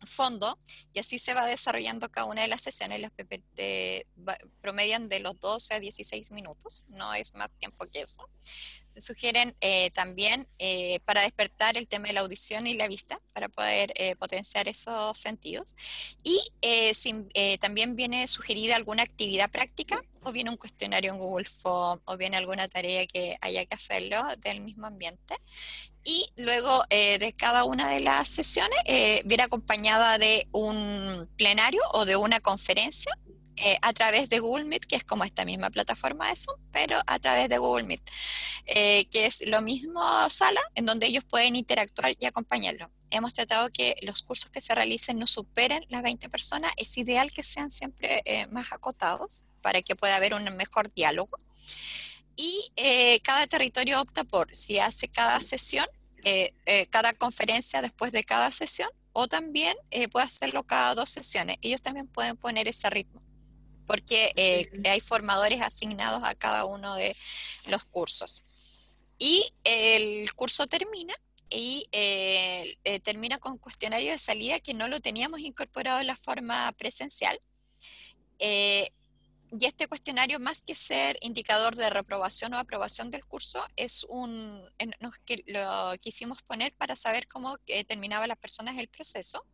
fondo, y así se va desarrollando cada una de las sesiones. Las P P T va- promedian de los doce a dieciséis minutos, no es más tiempo que eso. Se sugieren eh, también eh, para despertar el tema de la audición y la vista, para poder eh, potenciar esos sentidos. Y eh, sin- eh, también viene sugerida alguna actividad práctica, o viene un cuestionario en Google Form, o viene alguna tarea que haya que hacerlo del mismo ambiente. Y luego eh, de cada una de las sesiones eh, viene acompañada de un plenario o de una conferencia eh, a través de Google Meet, que es como esta misma plataforma de Zoom, pero a través de Google Meet, eh, que es lo mismo sala en donde ellos pueden interactuar y acompañarlo. Hemos tratado que los cursos que se realicen no superen las veinte personas. Es ideal que sean siempre eh, más acotados para que pueda haber un mejor diálogo. Y eh, cada territorio opta por si hace cada sesión, eh, eh, cada conferencia después de cada sesión, o también eh, puede hacerlo cada dos sesiones. Ellos también pueden poner ese ritmo, porque eh, hay formadores asignados a cada uno de los cursos. Y el curso termina y eh, eh, termina con cuestionario de salida que no lo teníamos incorporado en la forma presencial. Eh, y este cuestionario, más que ser indicador de reprobación o aprobación del curso, es un, en- nos, que, lo quisimos poner para saber cómo eh, terminaban las personas el proceso.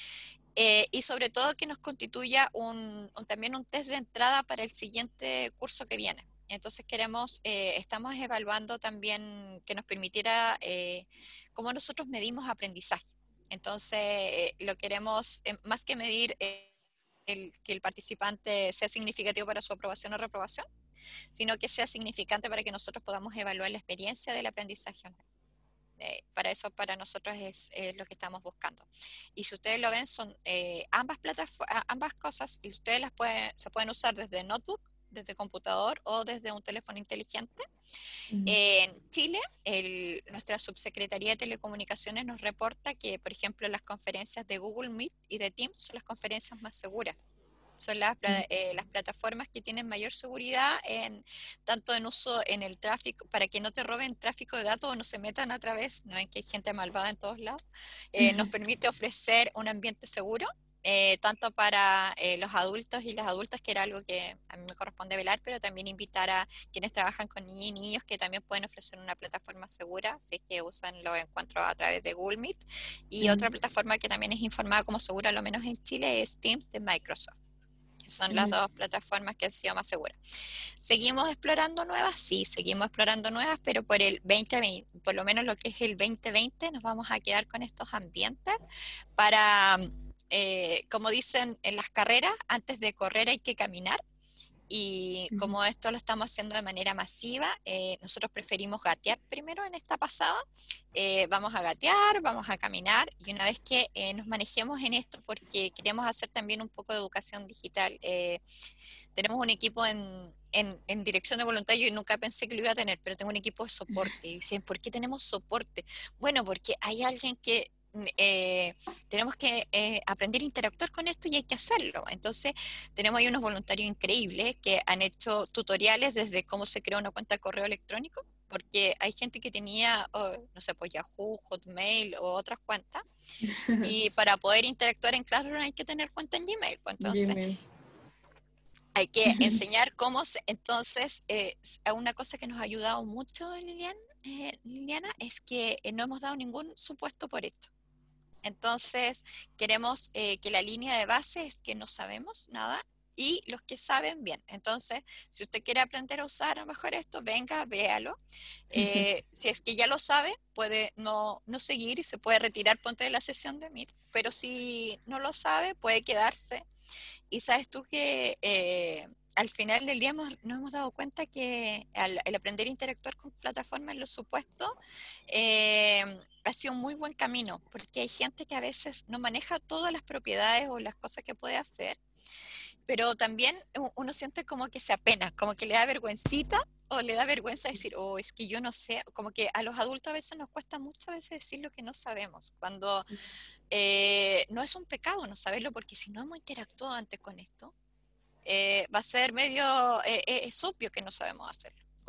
Eh, y sobre todo que nos constituya un, un- también un test de entrada para el siguiente curso que viene. Entonces queremos, eh, estamos evaluando también que nos permitiera eh, cómo nosotros medimos aprendizaje. Entonces eh, lo queremos, eh, más que medir eh, el, que el participante sea significativo para su aprobación o reprobación, sino que sea significante para que nosotros podamos evaluar la experiencia del aprendizaje online. Eh, para eso para nosotros es, es lo que estamos buscando. Y si ustedes lo ven, son eh, ambas, ambas cosas, y ustedes las pueden, se pueden usar desde notebook, desde computador o desde un teléfono inteligente. Ujú. En Chile, el, nuestra subsecretaría de Telecomunicaciones nos reporta que, por ejemplo, las conferencias de Google Meet y de Teams son las conferencias más seguras. Son las, eh, las plataformas que tienen mayor seguridad en, tanto en uso en el tráfico, para que no te roben tráfico de datos o no se metan a través, no es que hay gente malvada en todos lados, eh, nos permite ofrecer un ambiente seguro, eh, tanto para eh, los adultos y las adultas, que era algo que a mí me corresponde velar, pero también invitar a quienes trabajan con niños y niños que también pueden ofrecer una plataforma segura, si es que usan los encuentros a través de Google Meet. Y Ujú. otra plataforma que también es informada como segura, lo menos en Chile, es Teams de Microsoft. Son las Ujú. dos plataformas que han sido más seguras. ¿Seguimos explorando nuevas? Sí, seguimos explorando nuevas, pero por el veinte veinte, por lo menos lo que es el veinte veinte, nos vamos a quedar con estos ambientes para, eh, como dicen en las carreras, antes de correr hay que caminar. Y Ujú. como esto lo estamos haciendo de manera masiva, eh, nosotros preferimos gatear primero en esta pasada. Eh, vamos a gatear, vamos a caminar, y una vez que eh, nos manejemos en esto, porque queremos hacer también un poco de educación digital. Eh, tenemos un equipo en, en, en dirección de voluntarios y nunca pensé que lo iba a tener, pero tengo un equipo de soporte. Y dicen, ¿por qué tenemos soporte? Bueno, porque hay alguien que eh, tenemos que eh, aprender a interactuar con esto y hay que hacerlo. Entonces, tenemos ahí unos voluntarios increíbles que han hecho tutoriales desde cómo se crea una cuenta de correo electrónico, porque hay gente que tenía, oh, no sé, pues Yahoo, Hotmail o otras cuentas, y para poder interactuar en Classroom hay que tener cuenta en Gmail. Pues entonces, Gmail. hay que enseñar cómo se, entonces, eh, una cosa que nos ha ayudado mucho, Lilian, eh, Liliana, es que eh, no hemos dado ningún supuesto por esto. Entonces, queremos eh, que la línea de base es que no sabemos nada y los que saben bien. Entonces, si usted quiere aprender a usar a lo mejor esto, venga, véalo. Eh, si es que ya lo sabe, puede no, no seguir y se puede retirar, ponte de la sesión de Meet. Pero si no lo sabe, puede quedarse. Y sabes tú que eh, al final del día hemos, nos hemos dado cuenta que al, el aprender a interactuar con plataformas en los supuestos eh, ha sido un muy buen camino, porque hay gente que a veces no maneja todas las propiedades o las cosas que puede hacer, pero también uno siente como que se apena, como que le da vergüencita o le da vergüenza decir, oh, es que yo no sé, como que a los adultos a veces nos cuesta muchas veces decir lo que no sabemos, cuando eh, no es un pecado no saberlo, porque si no hemos interactuado antes con esto, eh, va a ser medio, eh, eh, es obvio que no sabemos hacerlo,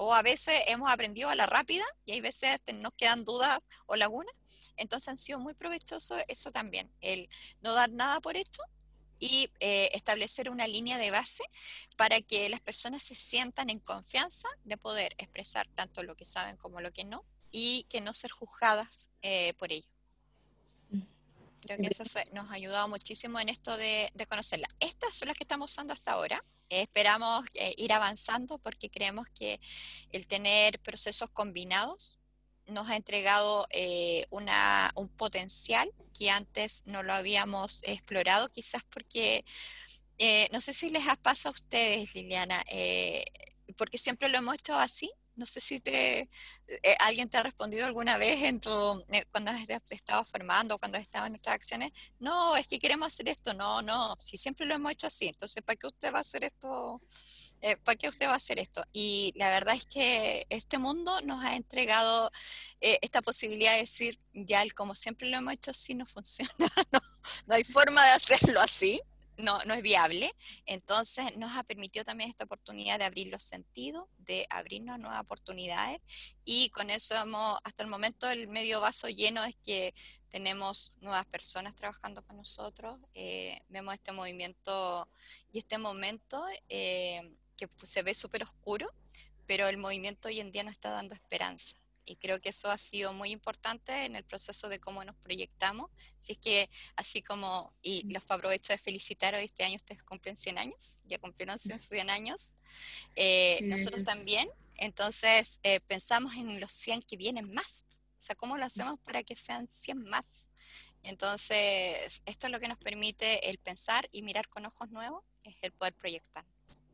o a veces hemos aprendido a la rápida y hay veces nos quedan dudas o lagunas. Entonces han sido muy provechosos eso también, el no dar nada por hecho y eh, establecer una línea de base para que las personas se sientan en confianza de poder expresar tanto lo que saben como lo que no y que no ser juzgadas eh, por ello. Creo que eso se, nos ha ayudado muchísimo en esto de, de conocerla. Estas son las que estamos usando hasta ahora. Eh, esperamos eh, ir avanzando porque creemos que el tener procesos combinados nos ha entregado eh, una, un potencial que antes no lo habíamos explorado, quizás porque, eh, no sé si les pasa a ustedes, Liliana, eh, porque siempre lo hemos hecho así. No sé si te, eh, alguien te ha respondido alguna vez en tu, eh, cuando te estabas formando, cuando estabas en nuestras acciones. No, es que queremos hacer esto. No, no, si siempre lo hemos hecho así. Entonces, ¿para qué usted va a hacer esto? Eh, ¿para qué usted va a hacer esto? Y la verdad es que este mundo nos ha entregado eh, esta posibilidad de decir, ya, el como siempre lo hemos hecho así no funciona. no, no hay forma de hacerlo así. No, no es viable. Entonces nos ha permitido también esta oportunidad de abrir los sentidos, de abrirnos a nuevas oportunidades y con eso hemos, hasta el momento el medio vaso lleno es que tenemos nuevas personas trabajando con nosotros, eh, vemos este movimiento y este momento eh, que pues, se ve súper oscuro, pero el movimiento hoy en día nos está dando esperanza. Y creo que eso ha sido muy importante en el proceso de cómo nos proyectamos. Si es que, así como, y los aprovecho de felicitar, hoy este año ustedes cumplen cien años, ya cumplieron cien años, eh, Sí, nosotros es. también, entonces eh, pensamos en los cien que vienen más. O sea, ¿cómo lo hacemos para que sean cien más? Entonces, esto es lo que nos permite el pensar y mirar con ojos nuevos, es el poder proyectar.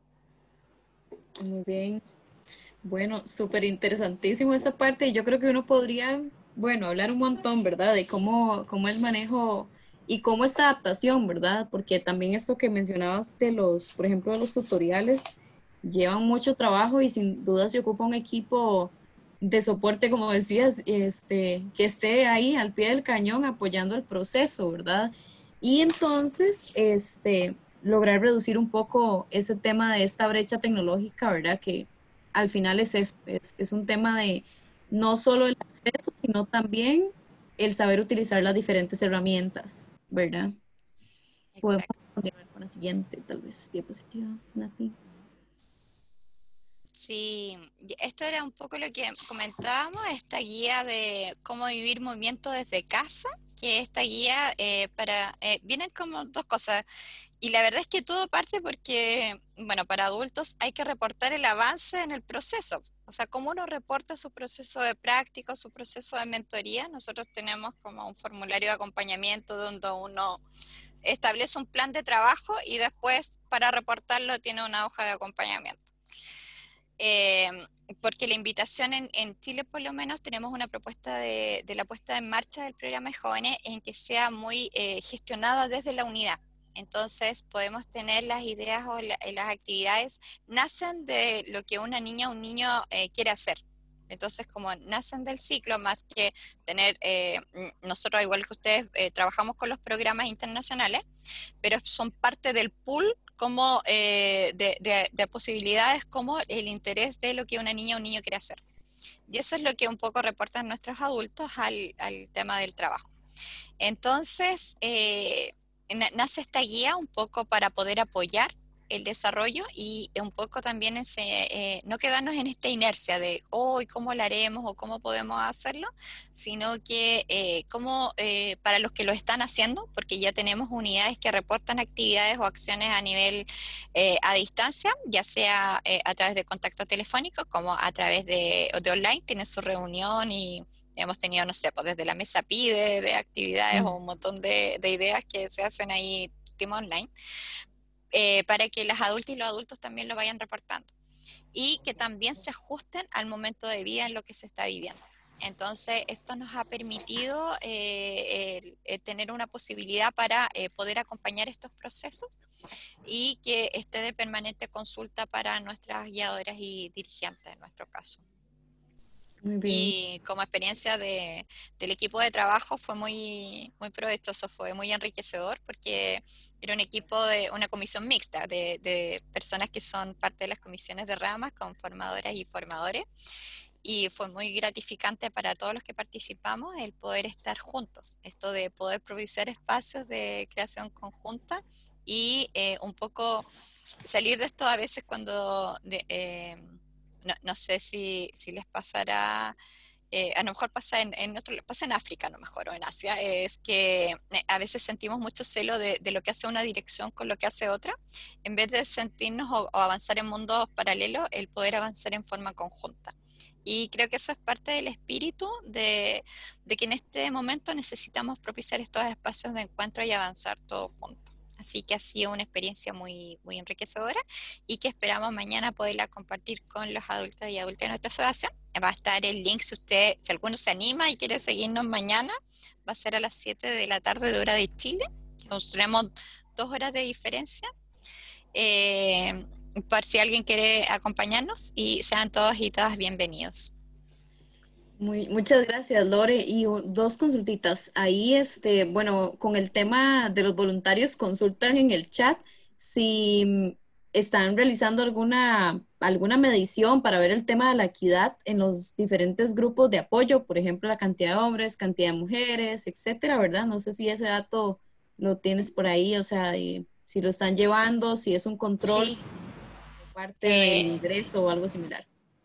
Muy bien. Bueno, súper interesantísimo esta parte y yo creo que uno podría, bueno, hablar un montón, ¿verdad? De cómo, cómo el manejo y cómo esta adaptación, ¿verdad? Porque también esto que mencionabas de los, por ejemplo, de los tutoriales, llevan mucho trabajo y sin duda se ocupa un equipo de soporte, como decías, este, que esté ahí al pie del cañón apoyando el proceso, ¿verdad? Y entonces, este, lograr reducir un poco ese tema de esta brecha tecnológica, ¿verdad? Que al final es eso, es, es un tema de no solo el acceso, sino también el saber utilizar las diferentes herramientas, ¿verdad? Podemos Exacto. continuar con la siguiente, tal vez, diapositiva, Nati. Sí, y esto era un poco lo que comentábamos, esta guía de cómo vivir movimiento desde casa, que esta guía eh, para, eh, vienen como dos cosas, y la verdad es que todo parte porque, bueno, para adultos hay que reportar el avance en el proceso, o sea, cómo uno reporta su proceso de práctica, su proceso de mentoría. Nosotros tenemos como un formulario de acompañamiento donde uno establece un plan de trabajo y después para reportarlo tiene una hoja de acompañamiento. Eh, porque la invitación en, en Chile, por lo menos, tenemos una propuesta de, de la puesta en marcha del programa de jóvenes en que sea muy eh, gestionada desde la unidad. Entonces, podemos tener las ideas o la, las actividades, nacen de lo que una niña o un niño eh, quiere hacer. Entonces, como nacen del ciclo, más que tener, eh, nosotros, igual que ustedes, eh, trabajamos con los programas internacionales, pero son parte del pool como eh, de, de, de posibilidades como el interés de lo que una niña o un niño quiere hacer. Y eso es lo que un poco reportan nuestros adultos al, al tema del trabajo. Entonces, eh, nace esta guía un poco para poder apoyar el desarrollo y un poco también ese, eh, no quedarnos en esta inercia de, oh, ¿y cómo lo haremos o cómo podemos hacerlo? Sino que eh, cómo, eh, para los que lo están haciendo, porque ya tenemos unidades que reportan actividades o acciones a nivel eh, a distancia, ya sea eh, a través de contacto telefónico como a través de, de online, tienen su reunión y hemos tenido, no sé, pues desde la mesa PIDE, de actividades o un montón de, de ideas que se hacen ahí tema online, eh, para que las adultas y los adultos también lo vayan reportando y que también se ajusten al momento de vida en lo que se está viviendo. Entonces, esto nos ha permitido eh, el, el tener una posibilidad para eh, poder acompañar estos procesos y que esté de permanente consulta para nuestras guiadoras y dirigentes en nuestro caso. Muy bien. Y como experiencia de, del equipo de trabajo fue muy, muy provechoso, fue muy enriquecedor porque era un equipo de una comisión mixta de, de personas que son parte de las comisiones de ramas con formadoras y formadores. Y fue muy gratificante para todos los que participamos el poder estar juntos, esto de poder propiciar espacios de creación conjunta y eh, un poco salir de esto a veces cuando, de, eh, no, no, sé si, si les pasará, eh, a lo mejor pasa en, en otro, pasa en África a lo mejor o en Asia, es que eh, a veces sentimos mucho celo de, de lo que hace una dirección con lo que hace otra, en vez de sentirnos o, o avanzar en mundos paralelos, el poder avanzar en forma conjunta. Y creo que eso es parte del espíritu de, de que en este momento necesitamos propiciar estos espacios de encuentro y avanzar todos juntos. Así que ha sido una experiencia muy, muy enriquecedora y que esperamos mañana poderla compartir con los adultos y adultas de nuestra asociación. Va a estar el link si usted, si alguno se anima y quiere seguirnos mañana, va a ser a las siete de la tarde de hora de Chile. Nos tenemos dos horas de diferencia. Eh, por si alguien quiere acompañarnos y sean todos y todas bienvenidos. Muy, muchas gracias, Lore. Y uh, dos consultitas. Ahí, este, bueno, con el tema de los voluntarios, consultan en el chat si mm, están realizando alguna, alguna medición para ver el tema de la equidad en los diferentes grupos de apoyo, por ejemplo, la cantidad de hombres, cantidad de mujeres, etcétera, ¿verdad? No sé si ese dato lo tienes por ahí, o sea, de si lo están llevando, si es un control Sí, de parte del eh, ingreso o algo similar.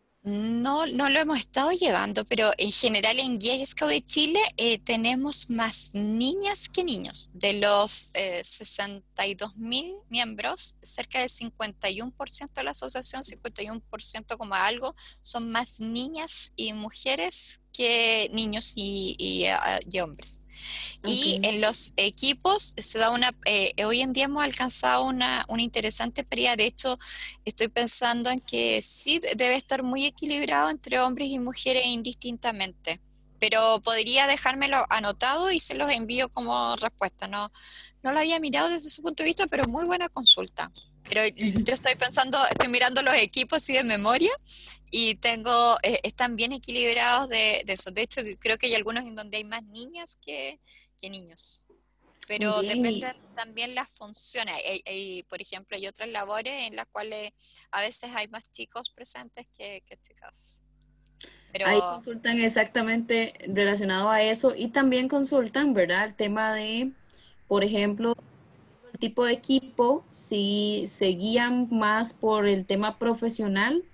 no, no lo hemos estado llevando, pero en general en Guía Scout de Chile eh, tenemos más niñas que niños. De los eh, sesenta y dos mil miembros, cerca del cincuenta y uno por ciento de la asociación, cincuenta y uno por ciento como algo, son más niñas y mujeres que niños y, y, uh, y hombres. Ok. Y en los equipos se da una, eh, hoy en día hemos alcanzado una, una interesante paridad. De hecho, estoy pensando en que sí debe estar muy equilibrado entre hombres y mujeres indistintamente. Pero podría dejármelo anotado y se los envío como respuesta. No, no lo había mirado desde su punto de vista, pero muy buena consulta. Pero yo estoy pensando, estoy mirando los equipos así de memoria y tengo, eh, están bien equilibrados de, de eso. De hecho, creo que hay algunos en donde hay más niñas que, que niños. Muy Pero bien. depende Y también las funciones. Hay, hay, por ejemplo, hay otras labores en las cuales a veces hay más chicos presentes que, que chicas. ahí Pero consultan exactamente relacionado a eso y también consultan, ¿verdad? El tema de, por ejemplo, el tipo de equipo, si se guían más por el tema profesional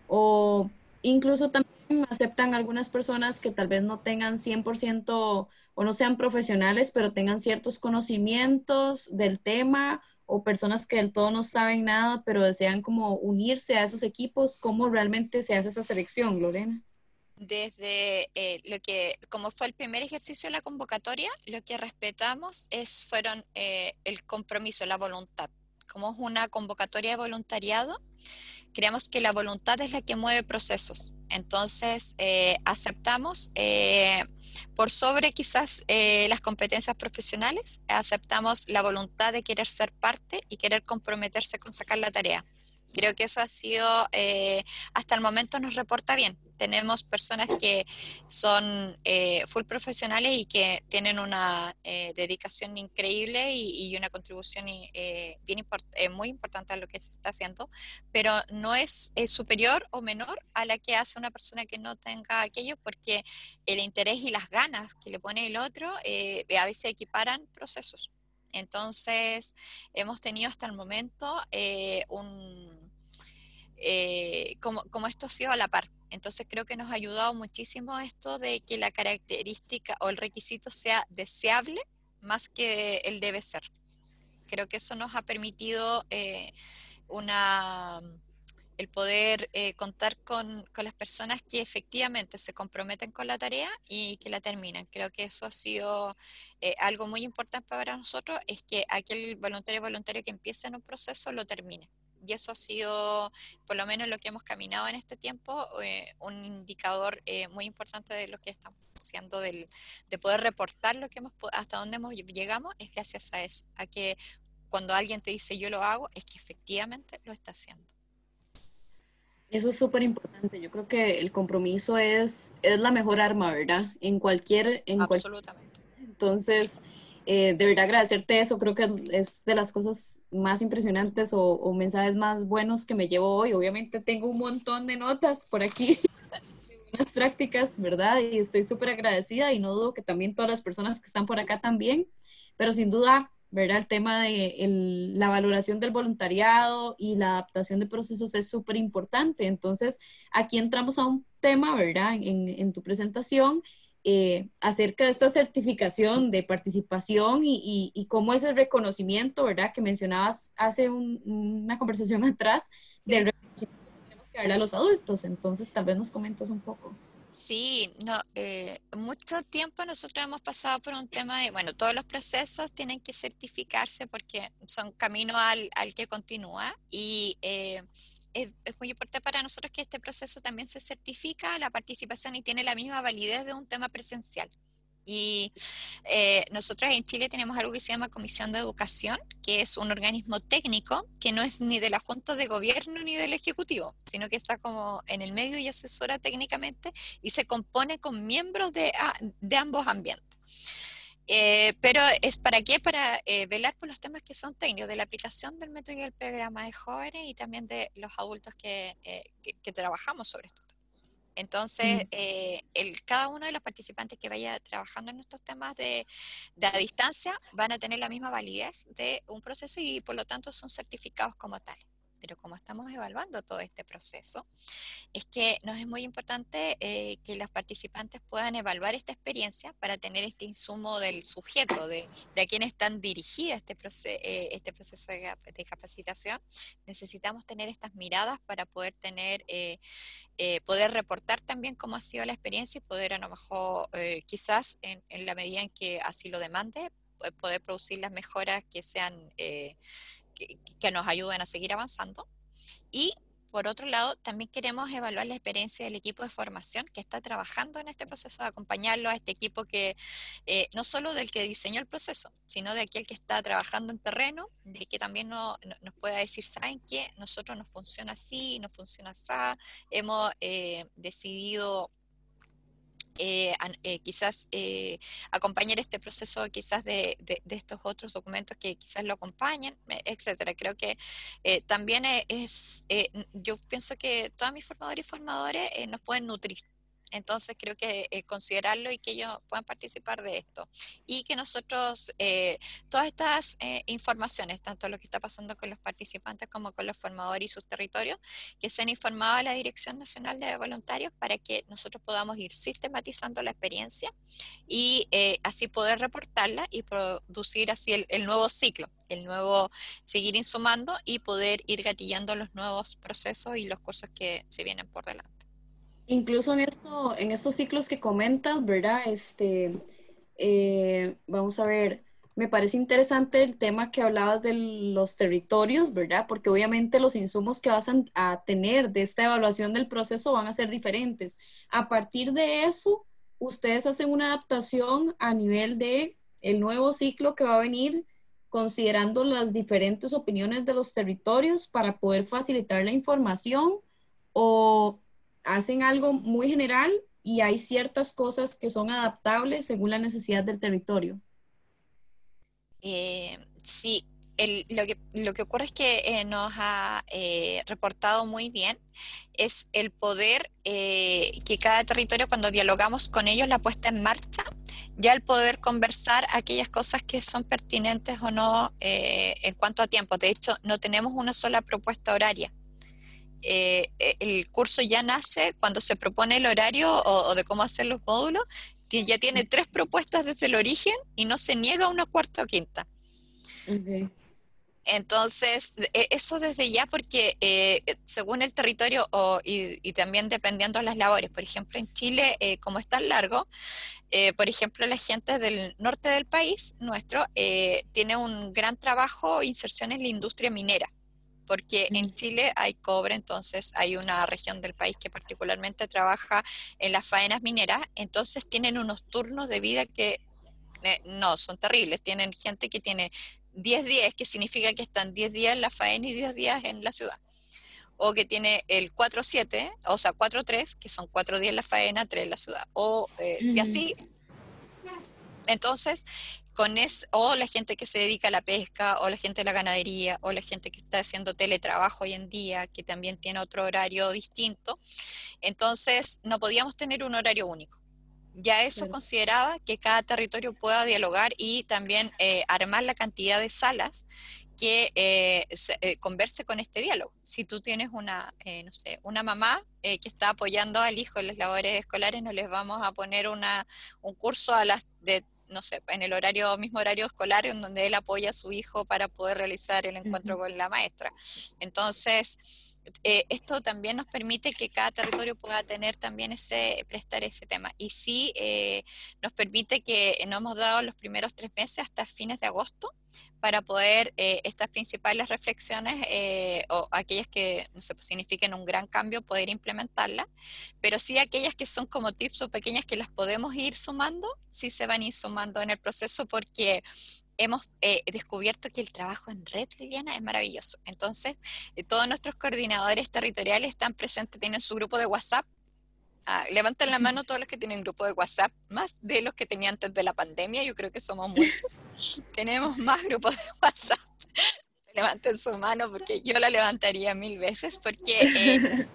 o incluso también aceptan algunas personas que tal vez no tengan cien por ciento o no sean profesionales, pero tengan ciertos conocimientos del tema o personas que del todo no saben nada, pero desean como unirse a esos equipos. ¿Cómo realmente se hace esa selección, Lorena? desde eh, lo que, como fue el primer ejercicio de la convocatoria, lo que respetamos es, fueron eh, el compromiso, la voluntad. Como es una convocatoria de voluntariado, creemos que la voluntad es la que mueve procesos. Entonces, eh, aceptamos, eh, por sobre quizás eh, las competencias profesionales, aceptamos la voluntad de querer ser parte y querer comprometerse con sacar la tarea. Creo que eso ha sido, eh, hasta el momento nos reporta bien. Tenemos personas que son eh, full profesionales y que tienen una eh, dedicación increíble y, y una contribución eh, bien import eh, muy importante a lo que se está haciendo, pero no es, es superior o menor a la que hace una persona que no tenga aquello, porque el interés y las ganas que le pone el otro eh, a veces equiparan procesos. Entonces, hemos tenido hasta el momento eh, un, eh, como, como esto ha sido a la par. Entonces creo que nos ha ayudado muchísimo esto de que la característica o el requisito sea deseable más que el debe ser. Creo que eso nos ha permitido eh, una, el poder eh, contar con, con las personas que efectivamente se comprometen con la tarea y que la terminan. Creo que eso ha sido eh, algo muy importante para nosotros, es que aquel voluntario voluntario que empiece en un proceso lo termine. Y eso ha sido, por lo menos lo que hemos caminado en este tiempo, eh, un indicador eh, muy importante de lo que estamos haciendo, del, de poder reportar lo que hemos, hasta dónde hemos, llegamos, es gracias a eso, a que cuando alguien te dice yo lo hago, es que efectivamente lo está haciendo. Eso es súper importante. Yo creo que el compromiso es, es la mejor arma, ¿verdad? En cualquier, en cualquier. Absolutamente. Entonces, eh, de verdad agradecerte eso. Creo que es de las cosas más impresionantes o, o mensajes más buenos que me llevo hoy. Obviamente tengo un montón de notas por aquí, unas prácticas, ¿verdad? Y estoy súper agradecida y no dudo que también todas las personas que están por acá también, pero sin duda, ¿verdad? El tema de el, la valoración del voluntariado y la adaptación de procesos es súper importante. Entonces, aquí entramos a un tema, ¿verdad? En, en tu presentación. Eh, acerca de esta certificación de participación y, y, y cómo es el reconocimiento, ¿verdad? Que mencionabas hace un, una conversación atrás del Sí. reconocimiento que tenemos que darle a los adultos. Entonces, tal vez nos comentas un poco. Sí, no, eh, mucho tiempo nosotros hemos pasado por un tema de, bueno, todos los procesos tienen que certificarse porque son camino al, al que continúa y eh, es, es muy importante para nosotros que este proceso también se certifica la participación y tiene la misma validez de un tema presencial. Y eh, nosotros en Chile tenemos algo que se llama Comisión de Educación, que es un organismo técnico que no es ni de la Junta de Gobierno ni del Ejecutivo, sino que está como en el medio y asesora técnicamente y se compone con miembros de, de ambos ambientes. Eh, pero es para qué, para eh, velar por los temas que son técnicos, de la aplicación del método y el programa de jóvenes y también de los adultos que, eh, que, que trabajamos sobre esto. Entonces, eh, el, cada uno de los participantes que vaya trabajando en estos temas de, de a distancia van a tener la misma validez de un proceso y por lo tanto son certificados como tales. Pero como estamos evaluando todo este proceso, es que nos es muy importante eh, que los participantes puedan evaluar esta experiencia para tener este insumo del sujeto, de, de a quién están dirigidas este, proce eh, este proceso de, de capacitación. Necesitamos tener estas miradas para poder tener... Eh, Eh, poder reportar también cómo ha sido la experiencia y poder a lo mejor eh, quizás en, en la medida en que así lo demande, poder producir las mejoras que sean eh, que, que nos ayuden a seguir avanzando. Y por otro lado, también queremos evaluar la experiencia del equipo de formación que está trabajando en este proceso, de acompañarlo a este equipo que, eh, no solo del que diseñó el proceso, sino de aquel que está trabajando en terreno, de que también no, no, nos pueda decir, ¿saben qué? Nosotros nos funciona así, nos funciona así, hemos eh, decidido eh, eh, quizás eh, acompañar este proceso quizás de, de, de, estos otros documentos que quizás lo acompañen, etcétera. Creo que eh, también es, eh, yo pienso que todos mis formadores y formadores eh, nos pueden nutrir. Entonces creo que eh, considerarlo y que ellos puedan participar de esto. Y que nosotros, eh, todas estas eh, informaciones, tanto lo que está pasando con los participantes como con los formadores y sus territorios, que sean informados a la Dirección Nacional de Voluntarios para que nosotros podamos ir sistematizando la experiencia y eh, así poder reportarla y producir así el, el nuevo ciclo, el nuevo, seguir insumando y poder ir gatillando los nuevos procesos y los cursos que se vienen por delante. Incluso en esto, en estos ciclos que comentas, ¿verdad? Este, eh, vamos a ver, me parece interesante el tema que hablabas de los territorios, ¿verdad? Porque obviamente los insumos que vas a, a tener de esta evaluación del proceso van a ser diferentes. A partir de eso, ustedes hacen una adaptación a nivel de el nuevo ciclo que va a venir, considerando las diferentes opiniones de los territorios para poder facilitar la información o hacen algo muy general y hay ciertas cosas que son adaptables según la necesidad del territorio. Eh, sí, el, lo, que, lo que ocurre es que eh, nos ha eh, reportado muy bien es el poder eh, que cada territorio, cuando dialogamos con ellos, la puesta en marcha, ya el poder conversar aquellas cosas que son pertinentes o no eh, en cuanto a tiempo. De hecho, no tenemos una sola propuesta horaria. Eh, el curso ya nace cuando se propone el horario o, o de cómo hacer los módulos, ya tiene tres propuestas desde el origen y no se niega una cuarta o quinta. Okay. Entonces, eso desde ya porque eh, según el territorio o, y, y también dependiendo de las labores, por ejemplo en Chile, eh, como es tan largo, eh, por ejemplo la gente del norte del país nuestro eh, tiene un gran trabajo e inserción en la industria minera. Porque en Chile hay cobre, entonces hay una región del país que particularmente trabaja en las faenas mineras, entonces tienen unos turnos de vida que eh, no, son terribles. Tienen gente que tiene diez días, que significa que están diez días en la faena y diez días en la ciudad. o que tiene el cuatro siete, o sea, cuatro tres, que son cuatro días en la faena, tres en la ciudad, o, eh, y así. Entonces, con es, o la gente que se dedica a la pesca, o la gente de la ganadería, o la gente que está haciendo teletrabajo hoy en día, que también tiene otro horario distinto, entonces no podíamos tener un horario único. Ya eso Claro. consideraba que cada territorio pueda dialogar y también eh, armar la cantidad de salas que eh, se, eh, converse con este diálogo. Si tú tienes una, eh, no sé, una mamá eh, que está apoyando al hijo en las labores escolares, no les vamos a poner una, un curso a las de, no sé, en el horario, mismo horario escolar, en donde él apoya a su hijo para poder realizar el encuentro Uh-huh. con la maestra. Entonces, eh, esto también nos permite que cada territorio pueda tener también ese, prestar ese tema. Y sí, eh, nos permite que nos hemos dado los primeros tres meses hasta fines de agosto para poder eh, estas principales reflexiones eh, o aquellas que no sé, pues, signifiquen un gran cambio, poder implementarlas, pero sí aquellas que son como tips o pequeñas que las podemos ir sumando, sí se van a ir sumando en el proceso porque hemos eh, descubierto que el trabajo en red, Liliana, es maravilloso. Entonces, eh, todos nuestros coordinadores territoriales están presentes, tienen su grupo de WhatsApp. Ah, levanten la mano todos los que tienen grupo de WhatsApp, más de los que tenían antes de la pandemia, yo creo que somos muchos. Tenemos más grupos de WhatsApp. Levanten su mano porque yo la levantaría mil veces porque eh,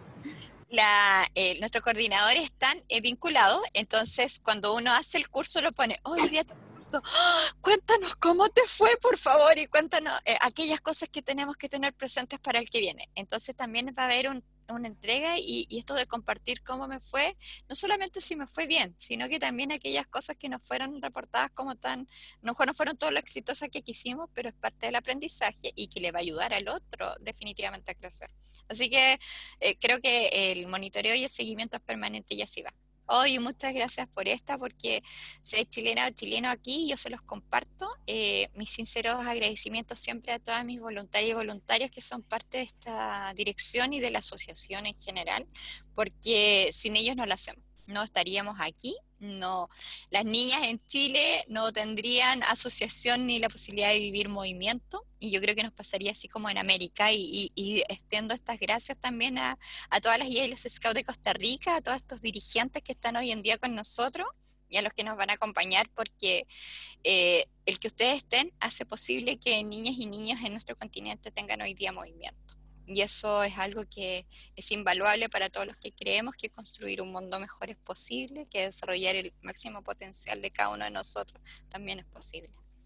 la, eh, nuestros coordinadores están eh, vinculados, entonces cuando uno hace el curso lo pone, oh, hoy día tengo curso, ¡oh! Cuéntanos cómo te fue, por favor, y cuéntanos eh, aquellas cosas que tenemos que tener presentes para el que viene. Entonces también va a haber un, una entrega y, y esto de compartir cómo me fue, no solamente si me fue bien, sino que también aquellas cosas que nos fueron reportadas como tan, no, no fueron todo lo exitosas que quisimos, pero es parte del aprendizaje y que le va a ayudar al otro definitivamente a crecer. Así que eh, creo que el monitoreo y el seguimiento es permanente y así va. Hoy oh, muchas gracias por esta, porque si hay chilena o chileno aquí, yo se los comparto. Eh, mis sinceros agradecimientos siempre a todas mis voluntarias y voluntarios que son parte de esta dirección y de la asociación en general, porque sin ellos no lo hacemos. No estaríamos aquí, no, las niñas en Chile no tendrían asociación ni la posibilidad de vivir movimiento, y yo creo que nos pasaría así como en América, y, y, y extiendo estas gracias también a, a todas las guías y los scouts de Costa Rica, a todos estos dirigentes que están hoy en día con nosotros y a los que nos van a acompañar, porque eh, el que ustedes estén hace posible que niñas y niños en nuestro continente tengan hoy día movimiento. Y eso es algo que es invaluable para todos los que creemos que construir un mundo mejor es posible, que desarrollar el máximo potencial de cada uno de nosotros también es posible.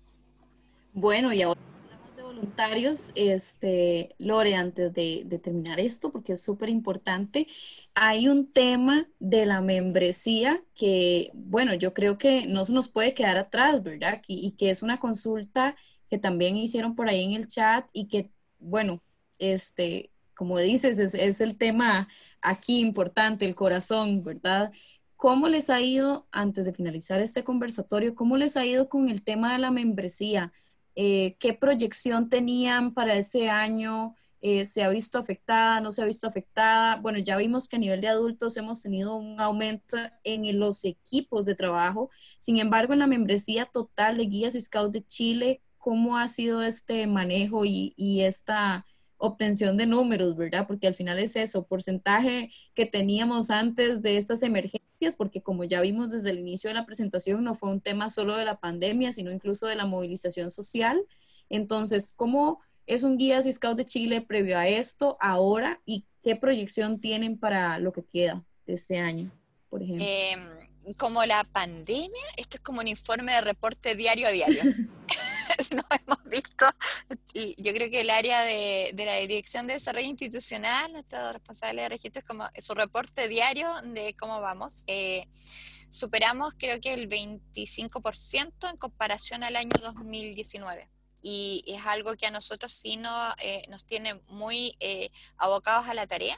Bueno, y ahora hablamos de voluntarios, este, Lore, antes de, de terminar esto, porque es súper importante, hay un tema de la membresía que, bueno, yo creo que no se nos puede quedar atrás, ¿verdad? Y, y que es una consulta que también hicieron por ahí en el chat y que, bueno, este, como dices, es, es el tema aquí importante, el corazón, ¿verdad? ¿Cómo les ha ido, antes de finalizar este conversatorio, cómo les ha ido con el tema de la membresía? Eh, ¿Qué proyección tenían para ese año? Eh, ¿Se ha visto afectada? ¿No se ha visto afectada? Bueno, ya vimos que a nivel de adultos hemos tenido un aumento en los equipos de trabajo. Sin embargo, en la membresía total de Guías y Scouts de Chile, ¿cómo ha sido este manejo y, y esta obtención de números, verdad? Porque al final es eso, porcentaje que teníamos antes de estas emergencias, porque como ya vimos desde el inicio de la presentación, no fue un tema solo de la pandemia, sino incluso de la movilización social. Entonces, ¿cómo es un Guías y Scouts de Chile previo a esto, ahora, y qué proyección tienen para lo que queda de este año, por ejemplo? Eh, como la pandemia, esto es como un informe de reporte diario a diario. Nos hemos visto, y yo creo que el área de, de la Dirección de Desarrollo Institucional, nuestro responsable de registro, es como su reporte diario de cómo vamos. Eh, superamos creo que el veinticinco por ciento en comparación al año dos mil diecinueve. Y es algo que a nosotros sí no, eh, nos tiene muy eh, abocados a la tarea,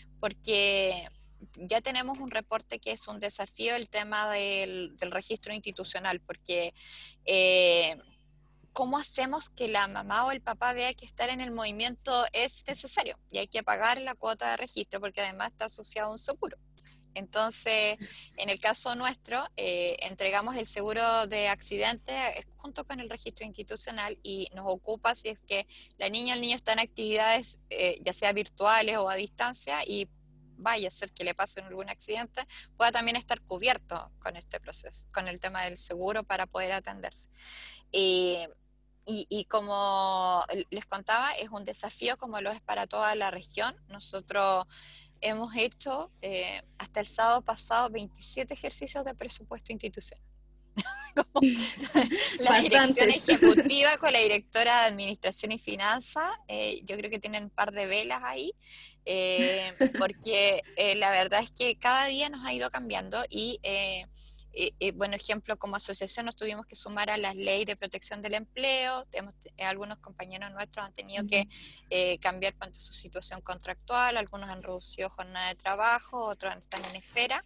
porque ya tenemos un reporte que es un desafío, el tema del, del registro institucional, porque eh, ¿cómo hacemos que la mamá o el papá vea que estar en el movimiento es necesario? Y hay que pagar la cuota de registro porque además está asociado a un seguro. Entonces, en el caso nuestro, eh, entregamos el seguro de accidente eh, junto con el registro institucional y nos ocupa si es que la niña o el niño está en actividades, eh, ya sea virtuales o a distancia, y vaya a ser que le pase algún accidente, pueda también estar cubierto con este proceso, con el tema del seguro para poder atenderse. Eh, y, y como les contaba, es un desafío como lo es para toda la región. Nosotros hemos hecho eh, hasta el sábado pasado veintisiete ejercicios de presupuesto institucional. Como la dirección Bastantes. ejecutiva con la directora de Administración y Finanzas, eh, yo creo que tienen un par de velas ahí, eh, porque eh, la verdad es que cada día nos ha ido cambiando y, eh, eh, eh, bueno, ejemplo, como asociación nos tuvimos que sumar a las leyes de protección del empleo. Hemos, eh, algunos compañeros nuestros han tenido que eh, cambiar cuanto a su situación contractual, algunos han reducido jornada de trabajo, otros están en espera.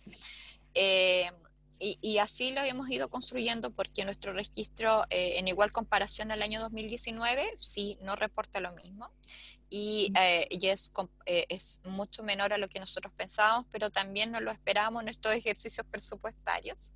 Eh, Y, y así lo hemos ido construyendo porque nuestro registro, eh, en igual comparación al año dos mil diecinueve, sí no reporta lo mismo y, eh, y es, eh, es mucho menor a lo que nosotros pensábamos, pero también no lo esperábamos en estos ejercicios presupuestarios.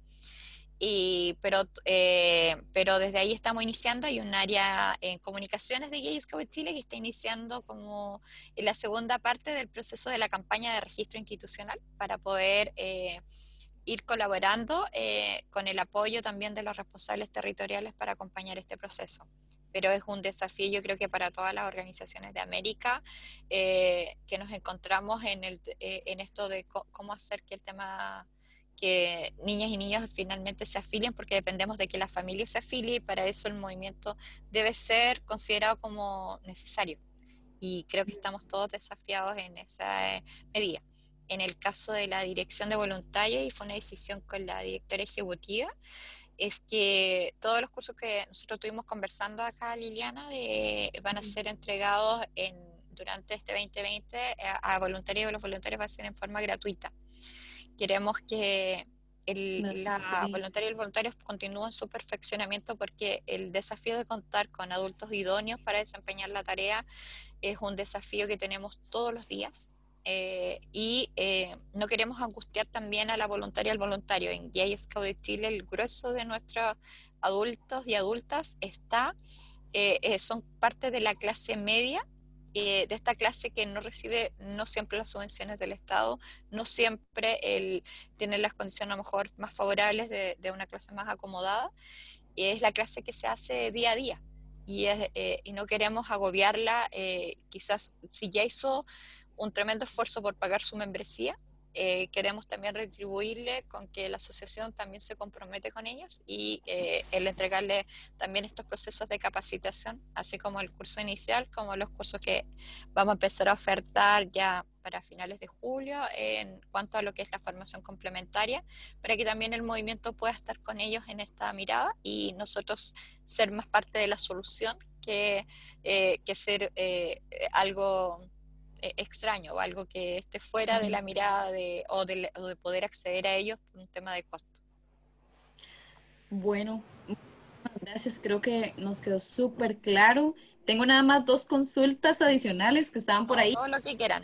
Y, pero, eh, pero desde ahí estamos iniciando. Hay un área en comunicaciones de Gay Scout Chile que está iniciando como en la segunda parte del proceso de la campaña de registro institucional para poder... Eh, ir colaborando eh, con el apoyo también de los responsables territoriales para acompañar este proceso. Pero es un desafío, yo creo que para todas las organizaciones de América, eh, que nos encontramos en, el, eh, en esto de co cómo hacer que el tema, que niñas y niños finalmente se afilien, porque dependemos de que la familia se afilie, y para eso el movimiento debe ser considerado como necesario. Y creo que estamos todos desafiados en esa eh, medida. En el caso de la dirección de voluntarios, y fue una decisión con la directora ejecutiva, es que todos los cursos que nosotros estuvimos conversando acá, Liliana, de, van a ser entregados en, durante este veinte veinte a, a voluntarios, y los voluntarios va a ser en forma gratuita. Queremos que el, la voluntaria y el voluntario continúen su perfeccionamiento, porque el desafío de contar con adultos idóneos para desempeñar la tarea es un desafío que tenemos todos los días. Eh, y eh, no queremos angustiar también a la voluntaria y al voluntario. En Gay Scout de Chile el grueso de nuestros adultos y adultas está, eh, eh, son parte de la clase media, eh, de esta clase que no recibe no siempre las subvenciones del Estado, no siempre el, tiene las condiciones a lo mejor más favorables de, de una clase más acomodada, y es la clase que se hace día a día. Y, es, eh, y no queremos agobiarla, eh, quizás si ya hizo un tremendo esfuerzo por pagar su membresía, eh, queremos también retribuirle con que la asociación también se compromete con ellas, y eh, el entregarle también estos procesos de capacitación, así como el curso inicial, como los cursos que vamos a empezar a ofertar ya para finales de julio en cuanto a lo que es la formación complementaria, para que también el movimiento pueda estar con ellos en esta mirada y nosotros ser más parte de la solución que, eh, que ser eh, algo extraño o algo que esté fuera uh-huh. de la mirada de, o, de, o de poder acceder a ellos por un tema de costo. Bueno, gracias, creo que nos quedó súper claro. Tengo nada más dos consultas adicionales que estaban por no, ahí. Todo lo que quieran.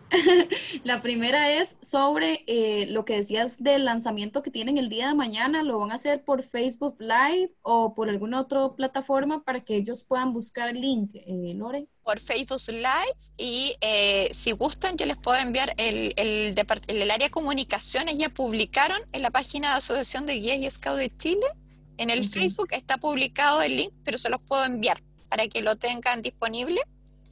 La primera es sobre eh, lo que decías del lanzamiento que tienen el día de mañana. ¿Lo van a hacer por Facebook Live o por alguna otra plataforma para que ellos puedan buscar el link, eh, Lore? Por Facebook Live, y eh, si gustan yo les puedo enviar el, el, el, el área de comunicaciones. Ya publicaron en la página de la Asociación de Guías y Scout de Chile, en el uh-huh. Facebook está publicado el link, pero se los puedo enviar para que lo tengan disponible.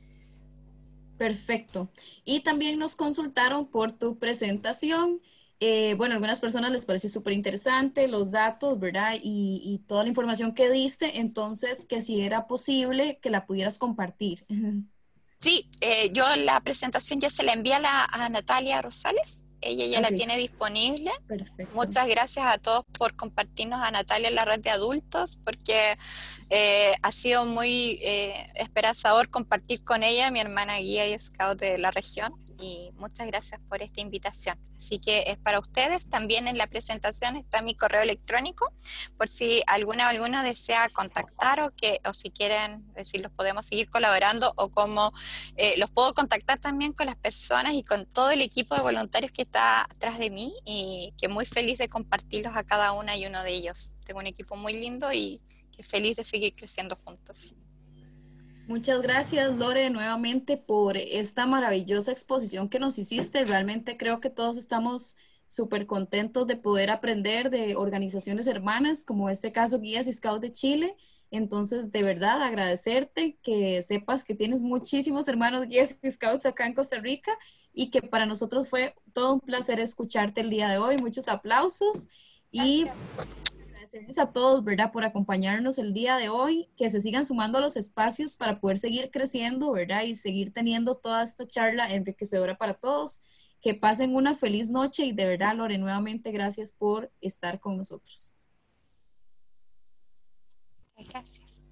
Perfecto. Y también nos consultaron por tu presentación. Eh, bueno, a algunas personas les pareció súper interesante los datos, ¿verdad? Y, y toda la información que diste, entonces que si era posible que la pudieras compartir. Sí, eh, yo la presentación ya se la envié a, la, a Natalia Rosales, ella ya okay. la tiene disponible. Perfecto. Muchas gracias a todos por compartirnos a Natalia en la red de adultos, porque eh, ha sido muy eh, esperanzador compartir con ella, mi hermana guía y scout de la región. y muchas gracias por esta invitación. Así que es para ustedes. También en la presentación está mi correo electrónico, por si alguna o alguno desea contactar o, que, o si quieren, si los podemos seguir colaborando o cómo eh, los puedo contactar también con las personas y con todo el equipo de voluntarios que está atrás de mí y que muy feliz de compartirlos a cada una y uno de ellos. Tengo un equipo muy lindo y que feliz de seguir creciendo juntos. Muchas gracias, Lore, nuevamente por esta maravillosa exposición que nos hiciste. Realmente creo que todos estamos súper contentos de poder aprender de organizaciones hermanas, como este caso Guías y Scouts de Chile. Entonces, de verdad, agradecerte que sepas que tienes muchísimos hermanos Guías y Scouts acá en Costa Rica y que para nosotros fue todo un placer escucharte el día de hoy. Muchos aplausos y agradecerles a todos, ¿verdad?, por acompañarnos el día de hoy, que se sigan sumando a los espacios para poder seguir creciendo, ¿verdad?, y seguir teniendo toda esta charla enriquecedora para todos. Que pasen una feliz noche y de verdad, Lore, nuevamente gracias por estar con nosotros. Gracias.